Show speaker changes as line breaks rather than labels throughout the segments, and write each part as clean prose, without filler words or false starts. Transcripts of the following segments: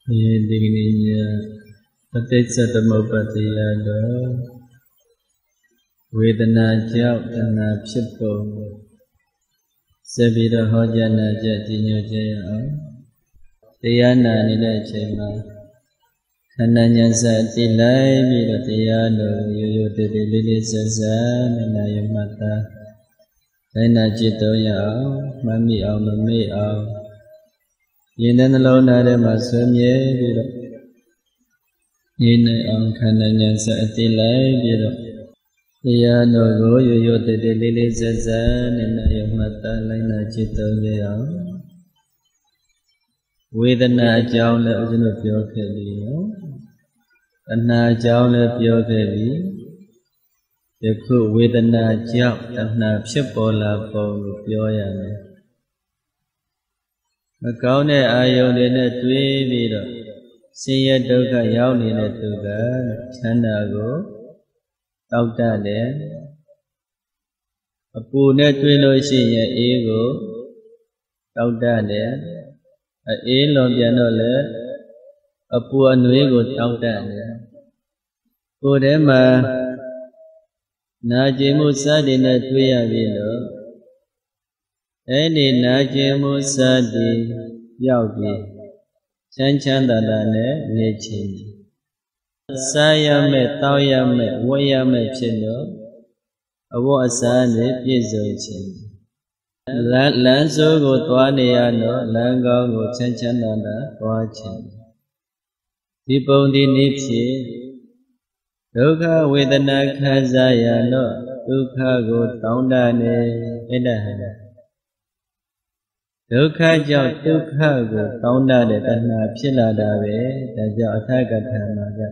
Digninya Paticca Samuppattiyado Vedana Chao Tana Phitpo Sabira Hojana Jajinyo Jaya Tiyana Nila Chema Khananya Sati Lai Vira Tiyado Yoyo Tiri Lili Sasa Nina Yamata Kaina Jito Yao Mami Ao Mami Ao Yinen Lona De Masumye Vira Yine Ao Khananya Sati Lai Vira Tiyado Yoyo Tiri Lili Sasa Nina Yamata Kaina Jito Yao Vedana Chao Le Ujino Pyo Kheli Tanha Chao Le Pyo Kheli Yakhu Vedana Chao Tanha Phitpo La Po Pyo Yane Makaon Ne Ayong De Ne Twi Pi Do Sinye Dukha Yauk Nede Tu Ka Chanda Ko Tauk Taတယ်Apu Ne Twi Lo Shi Yin Ee Ko Tauk Taတယ်Ee Lo Pyan Do Le Apu Anwe Ko Tauk Taတယ်Ko Te Ma Na Ji Mu Sa Ti Ne Twi Ya Pi Lo Edi Na Ji Mu Sa Ti Yauk Pi Chan Chan Ta Ta Ne Ne Chin Sa Ya Me Tauk Ya Me Wat Ya Me Phit Lo Awo Asa Ne Piet SuံChin Lan So Ko Twa Ne Ya No Lan Kaung Ko Chan Chan Ta Ta Twa Chin Di Pung Di Ni Phit Dukha Vedana Khansa Ya No Dukha Ko Taung Ta Ne Eda Hana Dukha Chao Dukha Ko Taung Ta De Tanha Phit La Ta Be Da Chao Athakatha Ma Ka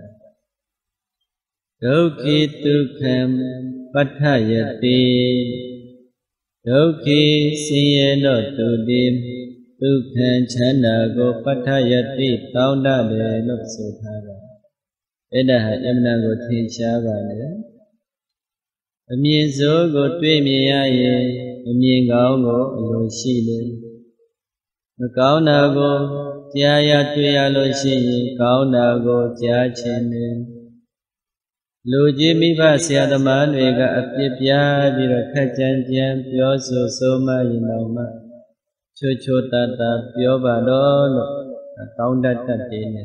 Dukhi Dukham Patthayati Dukhi Sinye No Tu Ti Dukham Chanda Ko Patthayati Taung Ta De Lo So Tha Ka Eda Ha Yamana Ko Thin Sha Ba Le Amyin So Ko Twi Myin Ya Yin Amyin Kaung Ko Alo Shi Le Makaon Na Ko Jia Ya Twi Ya Lo Shi Yin Kaung Na Ko Jia Chin Le Lu Ji Mi Pha Sia Thama Twe Ka Apit Pya Pi Do Khat Chan Chan Pyo So So Ma Yin Taung Ma Chho Chho Ta Ta Pyo Ba Do Lo Taung Ta Tat Te Ne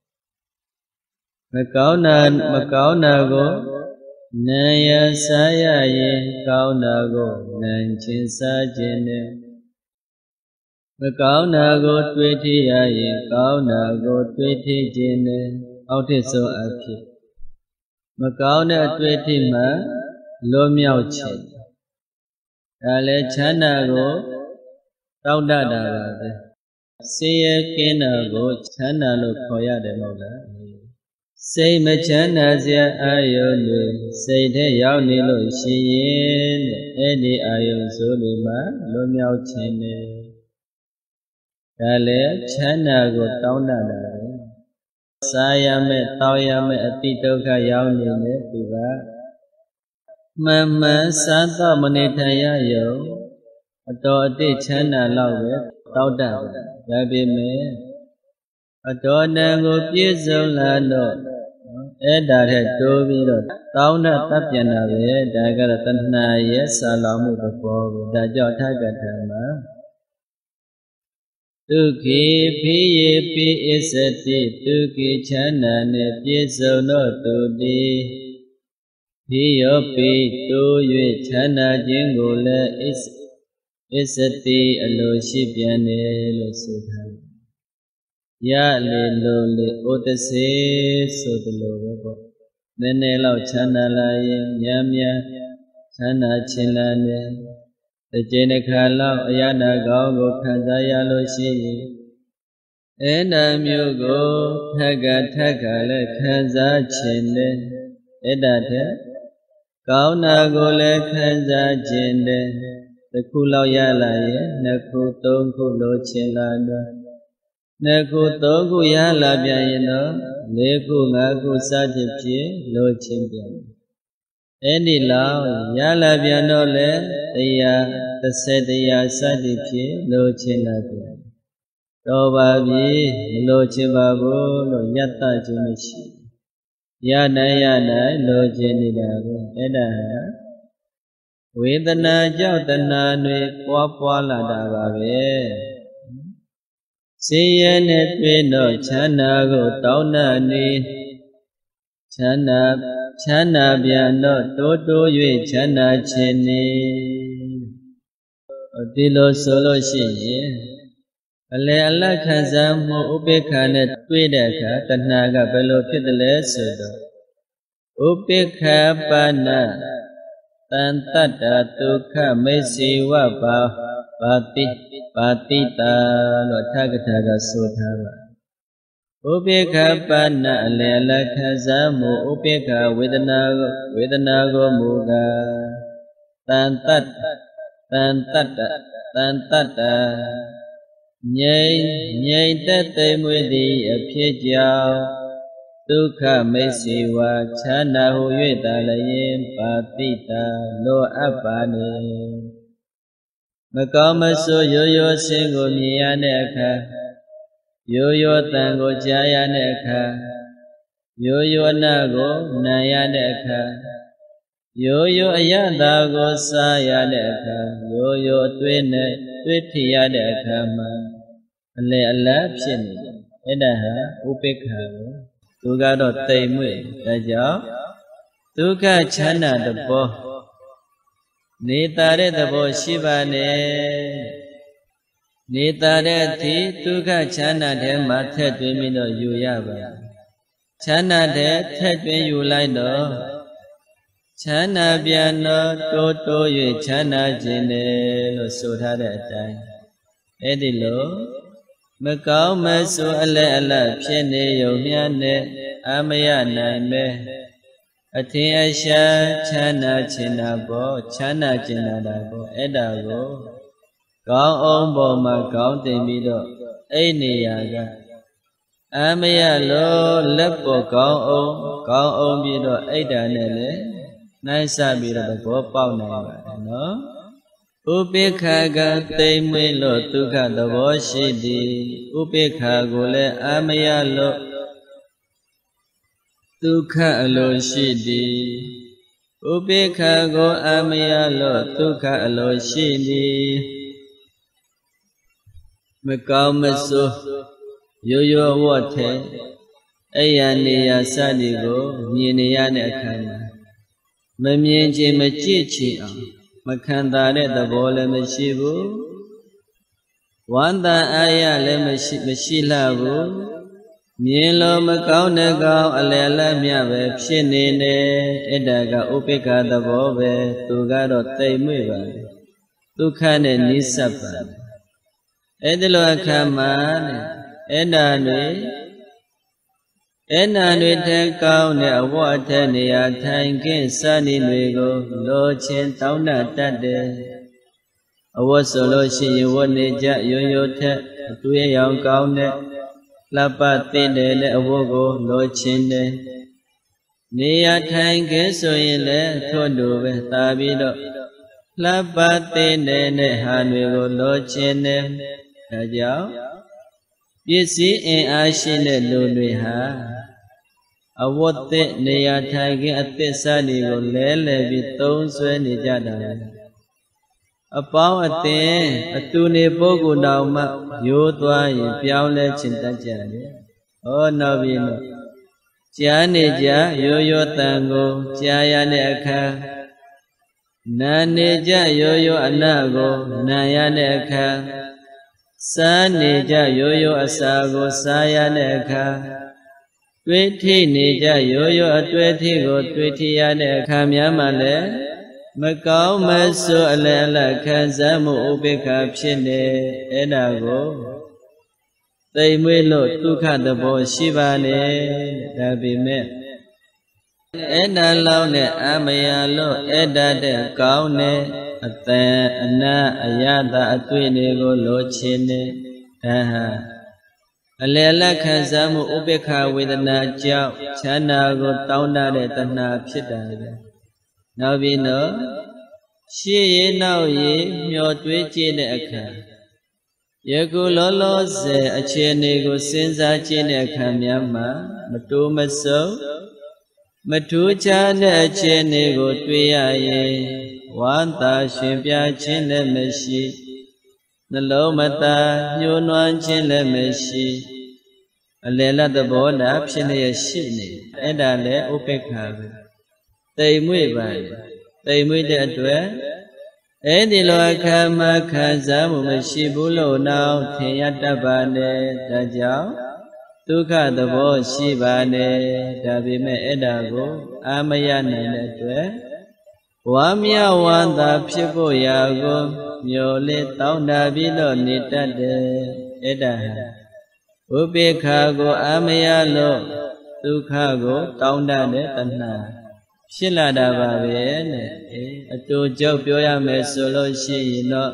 Makaon Na Ko Nan Ya Sa Ya Yin Kaung Na Ko Nan Chin Sa Chin Ne Makaon Na Ko Twi Thi Ya Yin Kaung Na Ko Twi Thi Chin Ne Auk Thit So A Phit Makaon Ne Twi Thi Ma Luat Miauk Chin Da Le Chanda Ko Tauk Ta Ta Ba Be Sinye Kin Ta Ko Chanda Lo Khaw Yade Mဟုတ်လားစိတ်မချမ်းသာစရာအာယုန်တွေစိတ်ထဲရောက်နေလို့ရှိရင်အဲ့ဒီအာယုန်ဆိုတွေမှာလွတ်မြောက်ခြင်းနဲ့ဒါလည်းချမ်းသာကိုတောင်းတတာပဲစားရမယ်တောင်းရမယ်အတိဒုက္ခရောက်နေတဲ့သူကမှန်မှန်စားတော့မနေထိုင်ရရုံအတော်အတိချမ်းသာလောက်ပဲတောင်းတတာဒါပေမဲ့အတော်တန်ကိုပြည့်စုံလာတော့အဲ့ဒါထက်တိုးပြီးတော့တောင်းတတ်ပြန်တာပဲဒါကတော့တဏှာရဲ့ဆာလောင်မှုသဘောကိုဒါကြောင့်အထကထာမှာဒုက္ခိဖိယေပိအစ္စတိဒုက္ခိချမ်းသာနဲ့ပြည့်စုံတော့သူဒီဖိယောပိတိုး၍ချမ်းသာခြင်းကိုလည်းအစ္စတိအလိုရှိပြန်တယ်လို့ဆိုထားတယ်ရလေလိုလေဩတစေဆိုသလိုပဲပေါ့နည်းနည်းလောက်ချမ်းသာလာရင်များများချမ်းသာခြင်းလာတယ်တစ်ကြိမ်တစ်ခါလောက်အရနာကောင်းကိုခံစားရလို့ရှိရင်အဲ့ဒါမျိုးကိုထက်ကလည်းခံစားခြင်းတယ်အဲ့ဒါထက်ကောင်းတာကိုလည်းခံစားခြင်းတယ်တစ်ခုလောက်ရလာရင်နှစ်ခုသုံးခုလိုချင်လာတော့နှစ်ခုသုံးခုရလာပြန်ရင်တော့လေးခုငါးခုစသဖြင့်လိုချင်ပြန်အဲ့ဒီလောက်ရလာပြန်တော့လေ130 100စသဖြင့်လိုချင်လာပြန်တော်ပါပြီမလိုချင်ပါဘူးလို့ယတ္တခြင်းမရှိရနိုင်လိုချင်နေတာပဲအဲ့ဒါဝေဒနာကြောင့်တဏှာတွေပွားလာတာပါပဲဆင်းရဲနဲ့တွေ့တော့ချမ်းသာကိုတောင်းတနေချမ်းသာပြန်တော့တိုး၍ချမ်းသာခြင်းနေဒီလိုဆိုလို့ရှိရင်အလယ်အလတ်ခံစားမှုဥပေက္ခနဲ့တွေ့တဲ့အခါတဏှာကဘယ်လိုဖြစ်တယ်လဲဆိုတော့ဥပေက္ခပါဏတန်တတ္တဒုက္ခမေစီဝပါတိတာလို့ထကထာကဆိုထားပါဥပေက္ခပါဏအလယ်အလတ်ခံစားမှုဥပေက္ခဝေဒနာကိုမူကားတန်တတ္တငြိမ်သက်သိမ်မွေ့သည့်အဖြစ်ကြောင့်ဒုက္ခမေစီဝါချမ်းသာဟု၍သာလျင်ပါတိတာလိုအပ်ပါနေမကောင်းမဆိုးရိုးရိုးစင်ကိုမြင်ရတဲ့အခါရိုးရိုးတန်ကိုကြားရတဲ့အခါရိုးရိုးနာကိုနာရတဲ့အခါရိုးရိုးအယတာကိုစားရတဲ့အခါရိုးရိုးအတွေ့နဲ့တွေ့ထရတဲ့အခါမှာအလယ်အလတ်ဖြစ်နေတယ်အဲ့ဒါဟာဥပေက္ခပဲသူကတော့တိမ်မွေ့ဒါကြောင့်ဒုက္ခချမ်းသာတဘောနေတာတဲ့သဘောရှိပါနဲ့နေတာတဲ့အထိဒုက္ခချမ်းသာတဲ့မှာထက်သွင်းပြီးတော့ယူရပါချမ်းသာတဲ့ထက်သွင်းယူလိုက်တော့ချမ်းသာပြန်တော့တိုး၍ချမ်းသာခြင်းတယ်လို့ဆိုထားတဲ့အတိုင်းအဲ့ဒီလိုမကောင်းမဆိုးအလဲအလတ်ဖြစ်နေရုံမျှနဲ့အမရနိုင်ပဲအထင်အရှားချမ်းသာခြင်းတာပေါ့ချမ်းသာခြင်းတာပေါ့အဲ့ဒါကိုကောင်းအောင်ပေါ်မှာကောင်းတင်ပြီးတော့အဲ့နေရာကအမရလို့လက်ပေါ်ကောင်းအောင်ပြီးတော့အဲ့ဒါနဲ့လေနိုင်စပြီးတော့သဘောပေါက်နိုင်ပါတယ်နော်ဥပေက္ခကသိမ်မွေ့လို့ဒုက္ခသဘောရှိသည်ဥပေက္ခကိုလည်းအာမရလို့ဒုက္ခအလိုရှိသည်ဥပေက္ခကိုအာမရလို့ဒုက္ခအလိုရှိသည်မကောင်းမဆိုးရိုးရိုးဝတ်ထဲအဲ့ရနေရစသည်ကိုမြင်နေရတဲ့အခါမှာမမြင်ခြင်းမကြည့်ချင်အောင်မခံတာတဲ့သဘောလည်းမရှိဘူးဝန္တာအာရလည်းမရှိလှဘူးမြင်လို့မကောင်းတဲ့ကောင်းအလယ်လက်မြပဲဖြစ်နေတယ်အဲ့ဒါကဥပေက္ခသဘောပဲသူကတော့တိမ်မွေ့ပါလေဒုက္ခနဲ့နိစ္စပါအဲ့ဒီလိုအခါမှာအဲ့ဒါတွေထဲကောင်းတဲ့အဝတ်ထဲနေရာထိုင်ခင်းစသည်တွေကိုလိုချင်တောင်းတတ်တယ်အဝတ်ဆိုလို့ရှိရင်ဝတ်နေကြရိုးထက်အတွေ့အရောင်ကောင်းတဲ့လှပသိတဲ့အဝတ်ကိုလိုချင်တယ်နေရာထိုင်ခင်းဆိုရင်လည်းထို့တူပဲသာပြီးတော့လှပသိတဲ့ဟာတွေကိုလိုချင်တယ်ဒါကြောင့်ပစ္စည်းအင်အားရှိတဲ့လူတွေဟာအဝတ်သစ်နေရာထိုင်ခင်းအသစ်စားတွေကိုလဲပြီးသုံးဆွဲနေကြတာအပေါင်းအသင်းအတူနေပုဂ္ဂိုလ်တော်မှရိုးသွားရင်ပြောင်းလဲခြင်းတတ်ကြတယ်။ဟောနောက်ပြီးတော့ကြားနေကြရိုးတန်ကိုကြားရတဲ့အခါနာနေကြရိုးအနတ်ကိုနာရတဲ့အခါစားနေကြရိုးအစာကိုစားရတဲ့အခါတွေ့ထိနေကြရိုးအတွေ့ထိကိုတွေ့ထိရတဲ့အခါများမှလည်းမကောင်းမဆိုးအလယ်အလတ်ခံစားမှုဥပေက္ခဖြစ်နေအဲ့ဒါကိုသိမ်မွေ့လို့ဒုက္ခသဘောရှိပါလေဒါပေမဲ့အဲ့ဒါလောက်နဲ့အမရလို့အဲ့ဒါတဲ့ကောင်းတဲ့အတန်အနာအယတာအတွေ့တွေကိုလိုချင်နေဒါဟာအလယ်အလတ်ခံစားမှုဥပေက္ခဝေဒနာကြောင့်ချမ်းသာကိုတောင်းတတဲ့တဏှာဖြစ်တာပဲနောက်ပြီးတော့ရှေ့ရနောက်ရမျောတွေးကြည့်တဲ့အခါယခုလောလောဆယ်အခြေအနေကိုစဉ်းစားကြည့်တဲ့အခါများမှာမတိုးမဆုပ်မထူးခြားတဲ့အခြေအနေကိုတွေ့ရရင်ဝမ်းသာရှင်ပြခြင်းလည်းမရှိနှလုံးမသားညှိုးနွမ်းခြင်းလည်းမရှိအလယ်လတ်သဘောသာဖြစ်လျက်ရှိနေအဲ့ဒါလည်းဥပေက္ခပဲတိမ်မွေ့ပါလေတိမ်မွေ့တဲ့အတွက်အဲ့ဒီလိုအခါမှခံစားမှုမရှိဘူးလို့နောက်ထင်ရတတ်ပါနဲ့ဒါကြောင့်ဒုက္ခသဘောရှိပါနဲ့ဒါပေမဲ့အဲ့ဒါကိုအာမရနိုင်တဲ့အတွက်ဝမ်းမြောက်ဝမ်းသာဖြစ်ဖို့ရာကိုမျှော်လင့်တောင်းတပြီးတော့နေတတ်တယ်အဲ့ဒါဥပေက္ခကိုအာမရလို့ဒုက္ခကိုတောင်းတတဲ့တဏှာဖြစ်လာတာပါပဲနဲ့အတူကြောက်ပြောရမယ်ဆိုလို့ရှိရင်တော့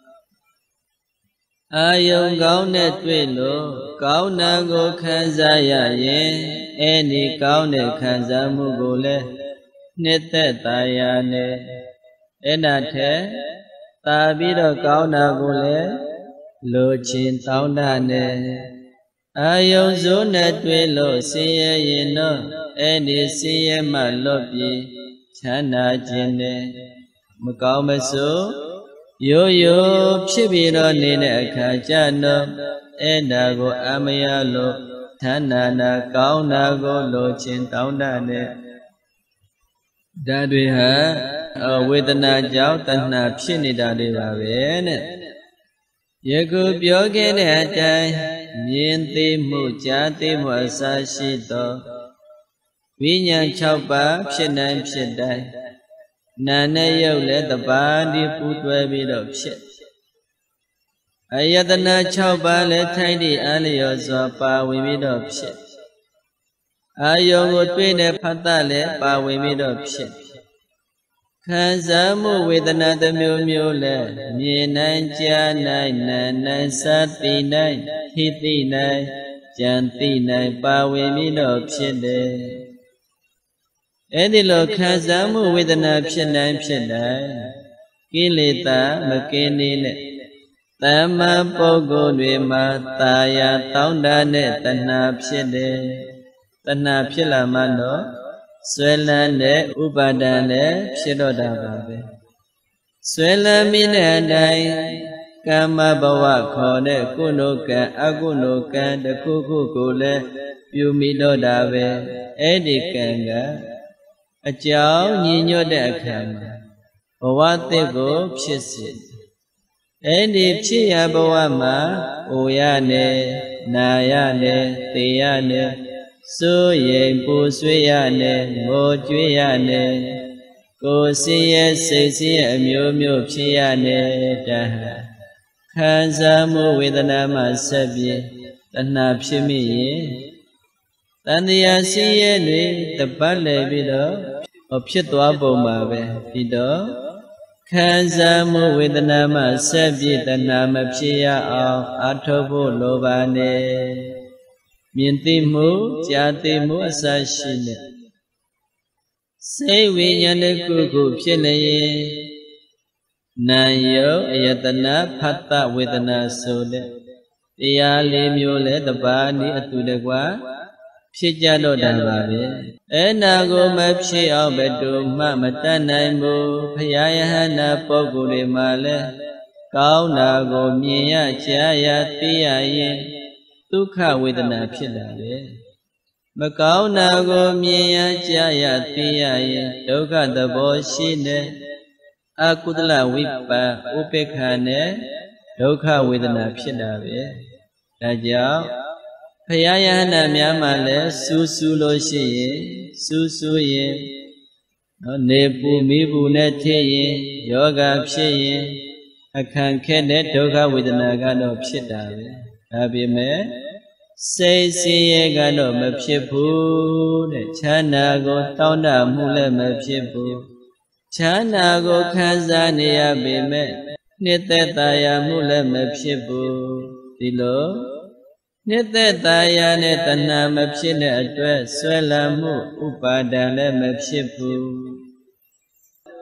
အာယုံကောင်းနဲ့တွေ့လို့ကောင်းတာကိုခံစားရရင်အဲ့ဒီကောင်းတဲ့ခံစားမှုကိုလည်းနှစ်သက်သာယာနဲ့အဲ့ဒါထက်သာပြီးတော့ကောင်းတာကိုလည်းလိုချင်တောင်းတနဲ့အာယုံစိုးနဲ့တွေ့လို့ဆင်းရဲရင်တော့အဲ့ဒီဆင်းရဲမှလွတ်ပြီးချမ်းသာခြင်းနဲ့မကောင်းမဆိုးရိုးရိုးဖြစ်ပြီးတော့နေတဲ့အခါကျတော့အဲ့ဒါကိုအာမရလို့ဌာနနာကောင်းတာကိုလိုချင်တောင်းတနဲ့ဒါတွေဟာဝေဒနာကြောင့်တဏှာဖြစ်နေတာတွေပါပဲနဲ့ယခုပြောခဲ့တဲ့အတိုင်းမြင်သိမှုကြားသိမှုအစရှိသောဝိညာဉ်6ပါးဖြစ်နိုင်ဖြစ်တိုင်းနာနဲ့ရုပ်လည်းတပါးဒီပူတွဲပြီးတော့ဖြစ်အယတနာ6ပါးလည်းထိုက်သည့်အားလျော်စွာပါဝင်ပြီးတော့ဖြစ်အာယုံကိုတွေ့တဲ့ဖတ်တလည်းပါဝင်ပြီးတော့ဖြစ်ခံစားမှုဝေဒနာတစ်မျိုးမျိုးလည်းမြင်နိုင်ကြားနိုင်နားနိုင်စသည်နိုင်ထိသိနိုင်ကြံသိနိုင်ပါဝင်ပြီးတော့ဖြစ်တယ်အဲ့ဒီလိုခံစားမှုဝေဒနာဖြစ်နိုင်ဖြစ်တိုင်းကိလေသာမကင်းနေတဲ့သမ္မာပုဂ္ဂိုလ်တွေမှာတာယာတောင်းတတဲ့တဏှာဖြစ်တယ်တဏှာဖြစ်လာမှတော့ဆွဲလန်းတဲ့ဥပါဒံနဲ့ဖြစ်တော့တာပါပဲဆွဲလန်းမိတဲ့အတိုင်းကာမဘဝခေါ်တဲ့ကုဏကံအကုဏကံတစ်ခုခုကိုလည်းပြုမိတော့တာပဲအဲ့ဒီကံကအကြောင်းညီညွတ်တဲ့အခါမှာဘဝသစ်ကိုဖြစ်စေအဲ့ဒီဖြစ်ရဘဝမှာအိုရနဲ့နာရနဲ့သေရနဲ့စိုးရိမ်ပူဆွေးရနဲ့ငိုကြွေးရနဲ့ကိုယ်စည်ရဲ့စိတ်စည်ရဲ့အမျိုးမျိုးဖြစ်ရနဲ့ဒါခံစားမှုဝေဒနာမှဆက်ပြီးတဏှာဖြစ်မိရင်တန်တရားစည်ရဲ့တွေတပတ်လည်ပြီးတော့ဖြစ်သွားပုံပါပဲပြီးတော့ခံစားမှုဝေဒနာမှဆက်ပြီးတဏှာမဖြစ်ရအောင်အထောက်ဖို့လိုပါနဲ့မြင်သိမှုကြားသိမှုအစရှိတဲ့စိတ်ဝိညာဉ်တစ်ခုခုဖြစ်လျင်နာယုတ်အယတနာဖတ်တဝေဒနာဆိုတဲ့တရားလေးမျိုးလဲတပါးနည်းအတူတကွဖြစ်ကြတော့တာပါပဲအဲ့နာကိုမဖြစ်အောင်ဘယ်သူမှမတတ်နိုင်ဘူးဘုရားယဟနာပုဂ္ဂိုလ်တွေမှာလဲကောင်းတာကိုမြင်ရကြားရသိရရင်ဒုက္ခဝေဒနာဖြစ်လာတယ်မကောင်းတာကိုမြင်ရကြားရသိရရင်ဒုက္ခသဘောရှိတဲ့အကုသလဝိပါဥပေက္ခနဲ့ဒုက္ခဝေဒနာဖြစ်တာပဲဒါကြောင့်ဘုရားယဟနာများမှလည်းစူးစူးလို့ရှိရင်စူးစူးရင်နေပူမိပူနဲ့ဖြစ်ရင်ယောဂဖြစ်ရင်အခန့်ခက်တဲ့ဒုက္ခဝေဒနာကတော့ဖြစ်တာပဲဒါပေမဲ့စိတ်ဆင်းရဲကတော့မဖြစ်ဘူးတဲ့ချမ်းသာကိုတောင်းတမှုလည်းမဖြစ်ဘူးချမ်းသာကိုခံစားနေရပေမဲ့နှစ်သက်သာယာမှုလည်းမဖြစ်ဘူးဒီလိုနှစ်သက်သာယာနဲ့တဏှာမဖြစ်တဲ့အတွက်ဆွဲလန်းမှုဥပါဒံလည်းမဖြစ်ဘူးပ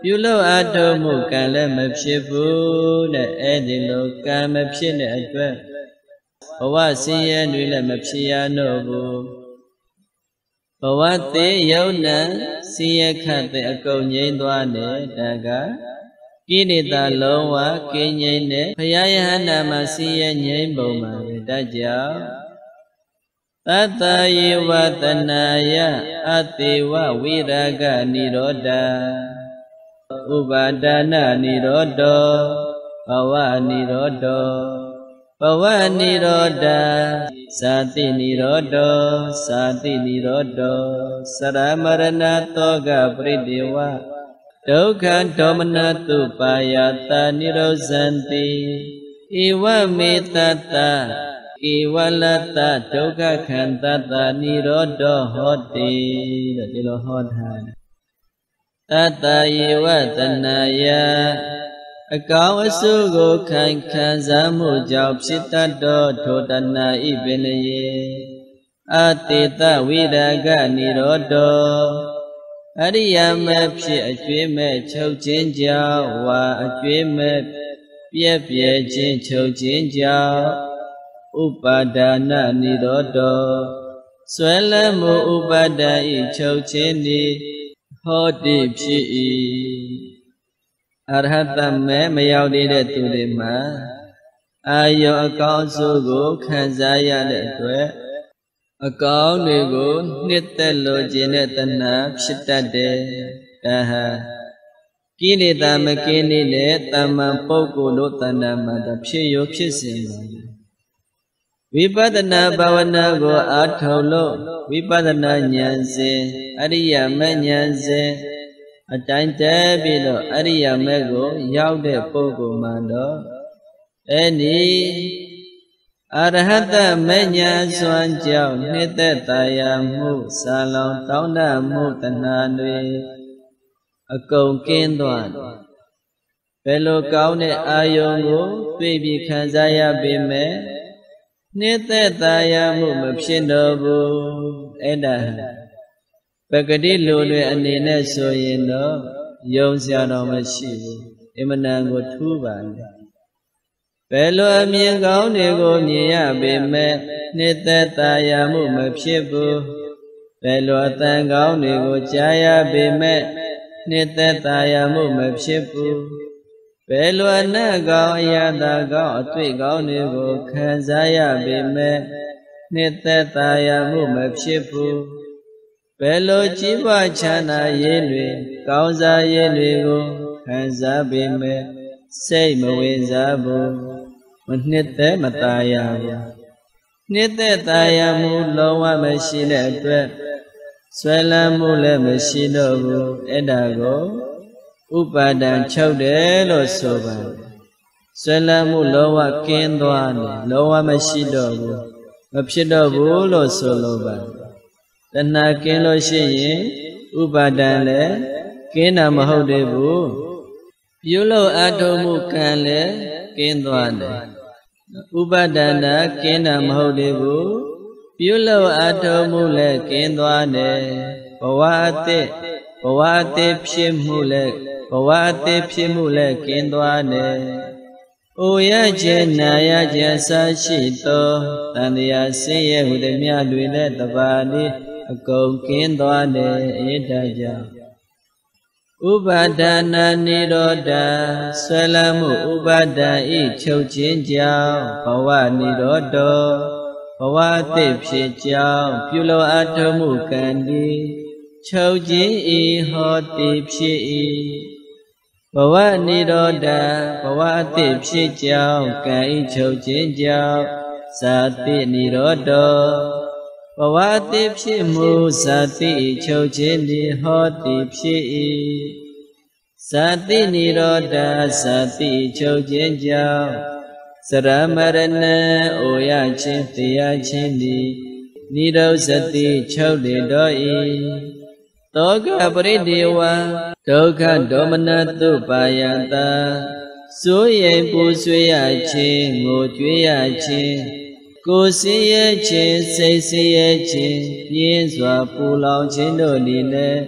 ပြုလို့အထုံးမှုကံလည်းမဖြစ်ဘူးတဲ့အဲ့ဒီလိုကံမဖြစ်တဲ့အတွက်ဘဝဆင်းရဲတွေလည်းမဖြစ်ရတော့ဘူးဘဝသေးယုံနံဆင်းရဲခတ်တဲ့အကုန်ငြိမ်းသွားတယ်ဒါကကိလေသာလုံးဝကင်းငြိမ်းတဲ့ဘုရားယဟန္တာမှာဆင်းရဲငြိမ်းပုံမှာပဲဒါကြောင့်သတ္တယေဝတနာယအတေဝဝိရာဂနိရောဓဥပါဒနာနိရောဓဘဝနိရောဓဘဝနိရောဓဇာတိနိရောဓဇာတိနိရောဓစရမရဏတောကပရိဒေဝဒုက္ခဒေါမနတုပါယတာနိရောဇန္တိဧဝမေတ္တဧဝလတ္တဒုက္ခခန္တတနိရောဓဟောတိတဲ့ဒီလိုဟောထားတယ်တတ္တယေဝတနာယအကောင်းအဆိုးကိုခံစားမှုကြောင့်ဖြစ်တတ်သောထိုတဏှာဤပင်လျေအတေတဝိရာဂနိရောဓအရိယာမဖြစ်အကျွေးမဲ့ချုပ်ခြင်းကြောင့်ဝါအကျွေးမဲ့ပြည့်ပြည့်ခြင်းချုပ်ခြင်းကြောင့်ဥပါဒနာနိရောဓဆွဲလန်းမှုဥပါဒံဤချုပ်ခြင်းသည်ဟောတိဖြစ်၏အရဟတမေမရောက်သေးတဲ့သူတွေမှာအာယောအကောင်းဆုံးကိုခံစားရတဲ့အတွက်အကောင်းတွေကိုနှစ်သက်လိုခြင်းတဲ့တဏှာဖြစ်တတ်တယ်ဒါဟာကိလေသာမကင်းတဲ့တမ္မာပုဂ္ဂိုလ်တို့တဏှာမှာဖြစ်ရောဖြစ်စဉ်ပါဝိပဿနာဘာဝနာကိုအားထုတ်လို့ဝိပဿနာဉာဏ်စဉ်အရိယာမဉာဏ်စဉ်အတိုင်းတည်းပြီးတော့အရိယာမကိုရောက်တဲ့ပုဂ္ဂိုလ်မှာတော့အဲ့ဒီအရဟတမဉာဏ်စွမ်းကြောင့်နှစ်သက်သာယာမှုစာလောင်တောင်းတမှုတဏှာတွေအကုန်ကင်းသွားတယ်ဘယ်လိုကောင်းတဲ့အာယုံကိုတွေ့ပြီးခံစားရပေမဲ့နှစ်သက်သာယာမှုမဖြစ်တော့ဘူးအဲ့ဒါပဂတိလူတွေအနေနဲ့ဆိုရင်တော့ယုံစရာတော့မရှိဘူးအမှန်တန်ကိုထူးပါလေဘယ်လိုအမြင်ကောင်းတွေကိုမြင်ရပေမဲ့နှစ်သက်သာယာမှုမဖြစ်ဘူးဘယ်လိုအသံကောင်းတွေကိုကြားရပေမဲ့နှစ်သက်သာယာမှုမဖြစ်ဘူးဘယ်လိုအနတ်ကောင်းအရာသာကောင်းအတွေ့ကောင်းတွေကိုခံစားရပေမဲ့နှစ်သက်သာယာမှုမဖြစ်ဘူးဘယ်လိုကြီးပွားချမ်းသာရေးတွေကောင်းစားရေးတွေကိုခံစားပေမဲ့စိတ်မဝင်စားဘူးမနှစ်သက်မသာယာဘူးနှစ်သက်သာယာမှုလုံးဝမရှိတဲ့အတွက်ဆွဲလန်းမှုလည်းမရှိတော့ဘူးအဲ့ဒါကိုဥပါဒံချုပ်တယ်လို့ဆိုပါတယ်ဆွဲလန်းမှုလုံးဝကင်းသွားတယ်လုံးဝမရှိတော့ဘူးမဖြစ်တော့ဘူးလို့ဆိုလိုပါတယ်တဏှာကင်းလို့ရှိရင်ဥပါဒံလည်းကင်းတာမဟုတ်သေးဘူးပြုလို့အထုံးမှုကံလည်းကင်းသွားတယ်ဥပါဒနာကင်းတာမဟုတ်သေးဘူးပြုလို့အထုံးမှုလည်းကင်းသွားတယ်ဘဝအသစ်ဖြစ်မှုလည်းဘဝအသစ်ဖြစ်မှုလည်းကင်းသွားတယ်။အိုရခြင်းနာရခြင်းစရှိသောတန်တရားဆင်းရဲဟုသည်များတွေလည်းတပါးလေးအကုန်ကင်းသွားတယ်အေးဒါကြောင့်ဥပါဒနာနိရောဓဆွဲလန်းမှုဥပါဒံဤချုပ်ခြင်းကြောင့်ဘဝနိရောဓဘဝအသစ်ဖြစ်ကြောင်းပြုလို့အထုံးမှုကံဒီချုပ်ခြင်းဤဟောတိဖြစ်၏ဘဝနိရောဓဘဝအသစ်ဖြစ်ကြောင်းကံဤချုပ်ခြင်းကြောင့်ဇာတိနိရောဓဘဝအသစ်ဖြစ်မှုဇာတိချုပ်ခြင်းဒီဟောတိဖြစ်၏ဇာတိနိရောဓဇာတိချုပ်ခြင်းကြောင့်စရမရဏအိုရခြင်းတရားခြင်းဒီနိရောဇတိချုပ်လေတော့၏တောကပရိဒေဝဒုက္ခဒေါမနတုပါယတာစိုးရိမ်ပူဆွေးရခြင်းငိုကြွေးရခြင်းကိုယ်ဆင်းရဲခြင်းစိတ်ဆင်းရဲခြင်းပြင်းစွာပူလောင်ခြင်းတို့သည်လည်း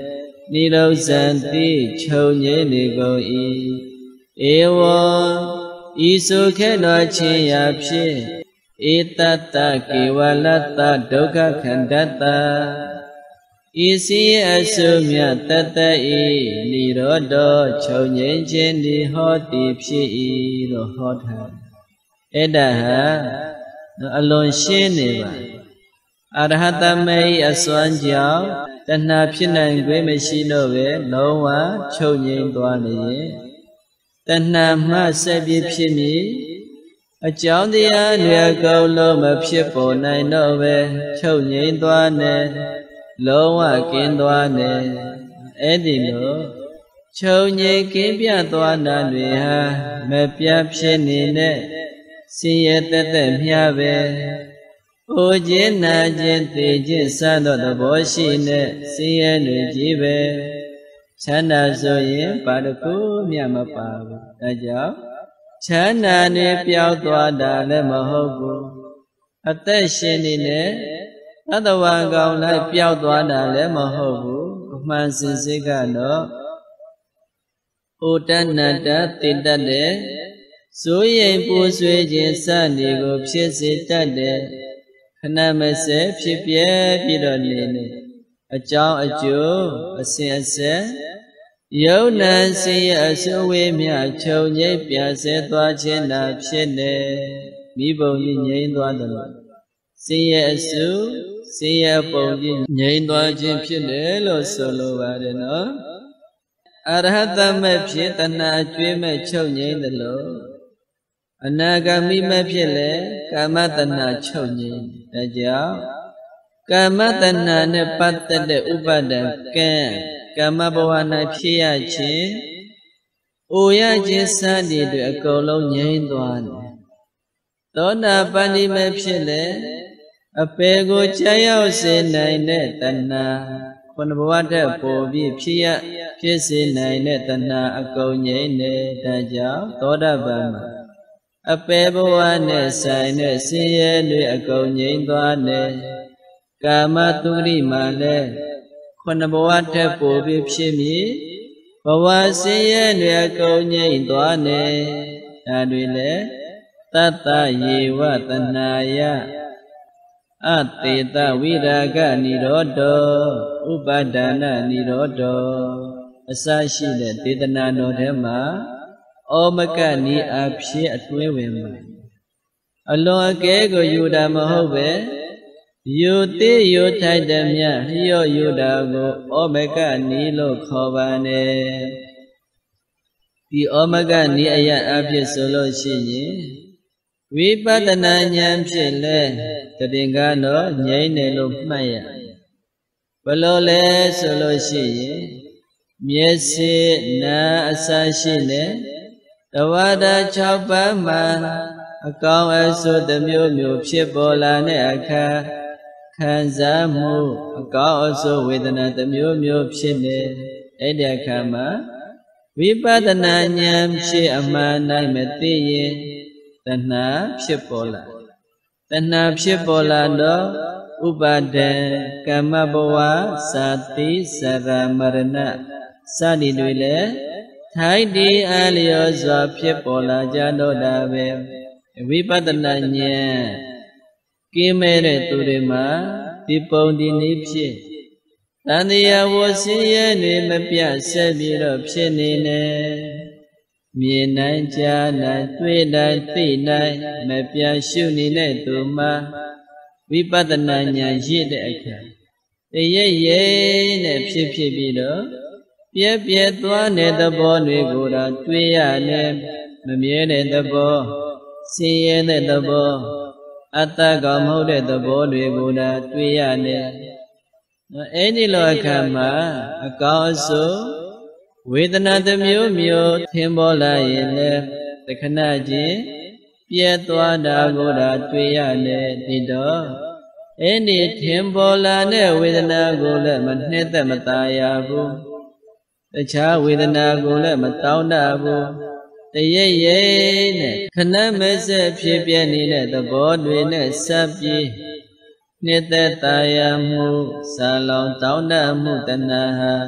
နိရောဇံတိချုပ်ငြိမ့်နေကုန်၏ဧဝံဤဆိုခဲ့တော်ခြင်းရာဖြင့်ဧတတ္တကေဝလတ္တဒုက္ခခန္ဓတ္တဤစီအစုမြတ်တတ္ဤနိရောဓချုပ်ငြိမ်းခြင်းဒီဟောတိဖြစ်၏လို့ဟောထားအဲ့ဒါဟာအလွန်ရှင်းနေပါအရဟတမေအစွမ်းကြောင့်တဏှာဖြစ်နိုင်ခွင့်မရှိတော့ပဲလုံးဝချုပ်ငြိမ်းသွားနေရင်တဏှာမှဆက်ပြီးဖြစ်မည်အကြောင်းတရားတွေအကုန်လုံးမဖြစ်ပေါ်နိုင်တော့ပဲချုပ်ငြိမ်းသွားနေလုံးဝကင်းသွားနေအဲ့ဒီလိုချုပ်ငြိမ်းကင်းပြသွားတာတွေဟာမပြတ်ဖြစ်နေတဲ့ဆင်းရဲတသက်မျှပဲအိုခြင်းနာခြင်းသိခြင်းစသောသဘောရှိနေဆင်းရဲတွေကြီးပဲချမ်းသာဆိုရင်ဘာတစ်ခုမျှမပါဘူးဒါကြောင့်ချမ်းသာနေပျောက်သွားတာလည်းမဟုတ်ဘူးအသက်ရှင်နေတဲ့သတ္တဝါကောင်လည်းပျောက်သွားတာလည်းမဟုတ်ဘူးအမှန်စင်စစ်ကတော့ဩတဏ္ဏတတိတ္တတဲ့စိုးရိမ်ပူဆွေးခြင်းစသည်ကိုဖြစ်စေတတ်တဲ့ခဏမစဲဖြစ်ပြဲပြီးတော့နေနေအကြောင်းအကျိုးအစဉ်အဆက်ယုံနာစင်ရအစွဝေးမြချုပ်ငြိမ့်ပြဆဲသွားခြင်းသာဖြစ်နေမိဘုံကြီးငြိမ့်သွားတယ်လို့စင်ရအစွစင်ရပုံကြီးငြိမ့်သွားခြင်းဖြစ်တယ်လို့ဆိုလိုပါတယ်နော်အရဟတမေဖြစ်တဏှာကျွေးမဲ့ချုပ်ငြိမ့်တယ်လို့အနာဂါမိမဖြစ်လေကာမတဏှာချုပ်ငြိမ်းဒါကြောင့်ကာမတဏှာနဲ့ပတ်သက်တဲ့ဥပါဒံကံကာမဘဝ၌ဖြစ်ရခြင်းအိုရခြင်းစသည်တွေအကုန်လုံးငြိမ်းသွားတယ်သောတာပန်ဒီမဖြစ်လေအပေကိုကြာရောက်စေနိုင်တဲ့တဏှာခုနဘဝတည်းပေါ်ပြီးဖြစ်စေနိုင်တဲ့တဏှာအကုန်ငြိမ်းတယ်ဒါကြောင့်သောတာပန်မှာအပေဘဝနဲ့ဆိုင်တဲ့ဆင်းရဲတွေအကုန်ငြိမ်းသွားတယ်ကာမတုရိမှာလည်းခုနဘဝထက်ပိုပြီးဖြစ်မည်ဘဝဆင်းရဲတွေအကုန်ငြိမ်းသွားတယ်ဒါတွေလည်းတတ္တယေဝတဏှာယအတေတဝိရာဂနိရောဓဥပါဒနာနိရောဓအစရှိတဲ့ဒေသနာတော်ထဲမှာဩမကနီအဖြစ်အတွင်းဝင်မှာအလွန်အကဲကိုယူတာမဟုတ်ပဲယူတိယူထိုက်သည်မြလျော့ယူတာကိုဩမကနီလို့ခေါ်ပါနဲ့ဒီဩမကနီအရာအဖြစ်ဆိုလို့ရှိရင်ဝိပဿနာဉာဏ်ဖြစ်လဲတည်ကတော့ငြိမ့်တယ်လို့မှတ်ရဘလို့လဲဆိုလို့ရှိရင်မျက်စိနားအစရှိနေတဝါဒ6ပါးမှာအကောင်အဆိုးတစ်မျိုးမျိုးဖြစ်ပေါ်လာတဲ့အခါခံစားမှုအကောင်အဆိုးဝေဒနာတစ်မျိုးမျိုးဖြစ်နေအဲ့ဒီအခါမှာဝိပဿနာဉာဏ်ဖြစ်အမှန်တိုင်းမသိရင်တဏှာဖြစ်ပေါ်လာတဏှာဖြစ်ပေါ်လာတော့ဥပါဒံကမ္မဘဝသာတိစရမရဏစသည်တွေလည်းထိုက်တည်အလျော်စွာဖြစ်ပေါ်လာကြတော့တာပဲဝိပဿနာဉာဏ်ကင်းမဲ့တဲ့သူတွေမှာဒီပုံဒီနည်းဖြစ်တန်တရားဝဆင်းရဲနေမပြတ်ဆက်ပြီးတော့ဖြစ်နေနေမြင်နိုင်ကြားနိုင်တွေ့နိုင်သိနိုင်မပြတ်ရှုနေတဲ့သူမှာဝိပဿနာဉာဏ်ရည်တဲ့အခါတရရဲ့နဲ့ဖြစ်ပြီးတော့ပြဲပြဲသွားတဲ့သဘောတွေကိုတော့တွေ့ရတယ်မမြဲတဲ့သဘောဆင်းရဲတဲ့သဘောအတ္တကောင်မဟုတ်တဲ့သဘောတွေကိုတော့တွေ့ရတယ်အဲ့ဒီလိုအခါမှာအကောင်းအဆိုးဝေဒနာတစ်မျိုးမျိုးထင်ပေါ်လာရင်လည်းတခဏချင်းပြဲသွားတာကိုတော့တွေ့ရတယ်ဒီတော့အဲ့ဒီထင်ပေါ်လာတဲ့ဝေဒနာကိုလည်းမနှစ်သက်မသာရဘူးတခြားဝေဒနာကိုလည်းမတောင်းတဘူးတရရဲ့နဲ့ခဏမစက်ဖြစ်ပြနေတဲ့သဘောတွေနဲ့စပ်ပြီးနှစ်သက်သာယာမှုစာလောင်တောင်းတမှုတဏှာဟာ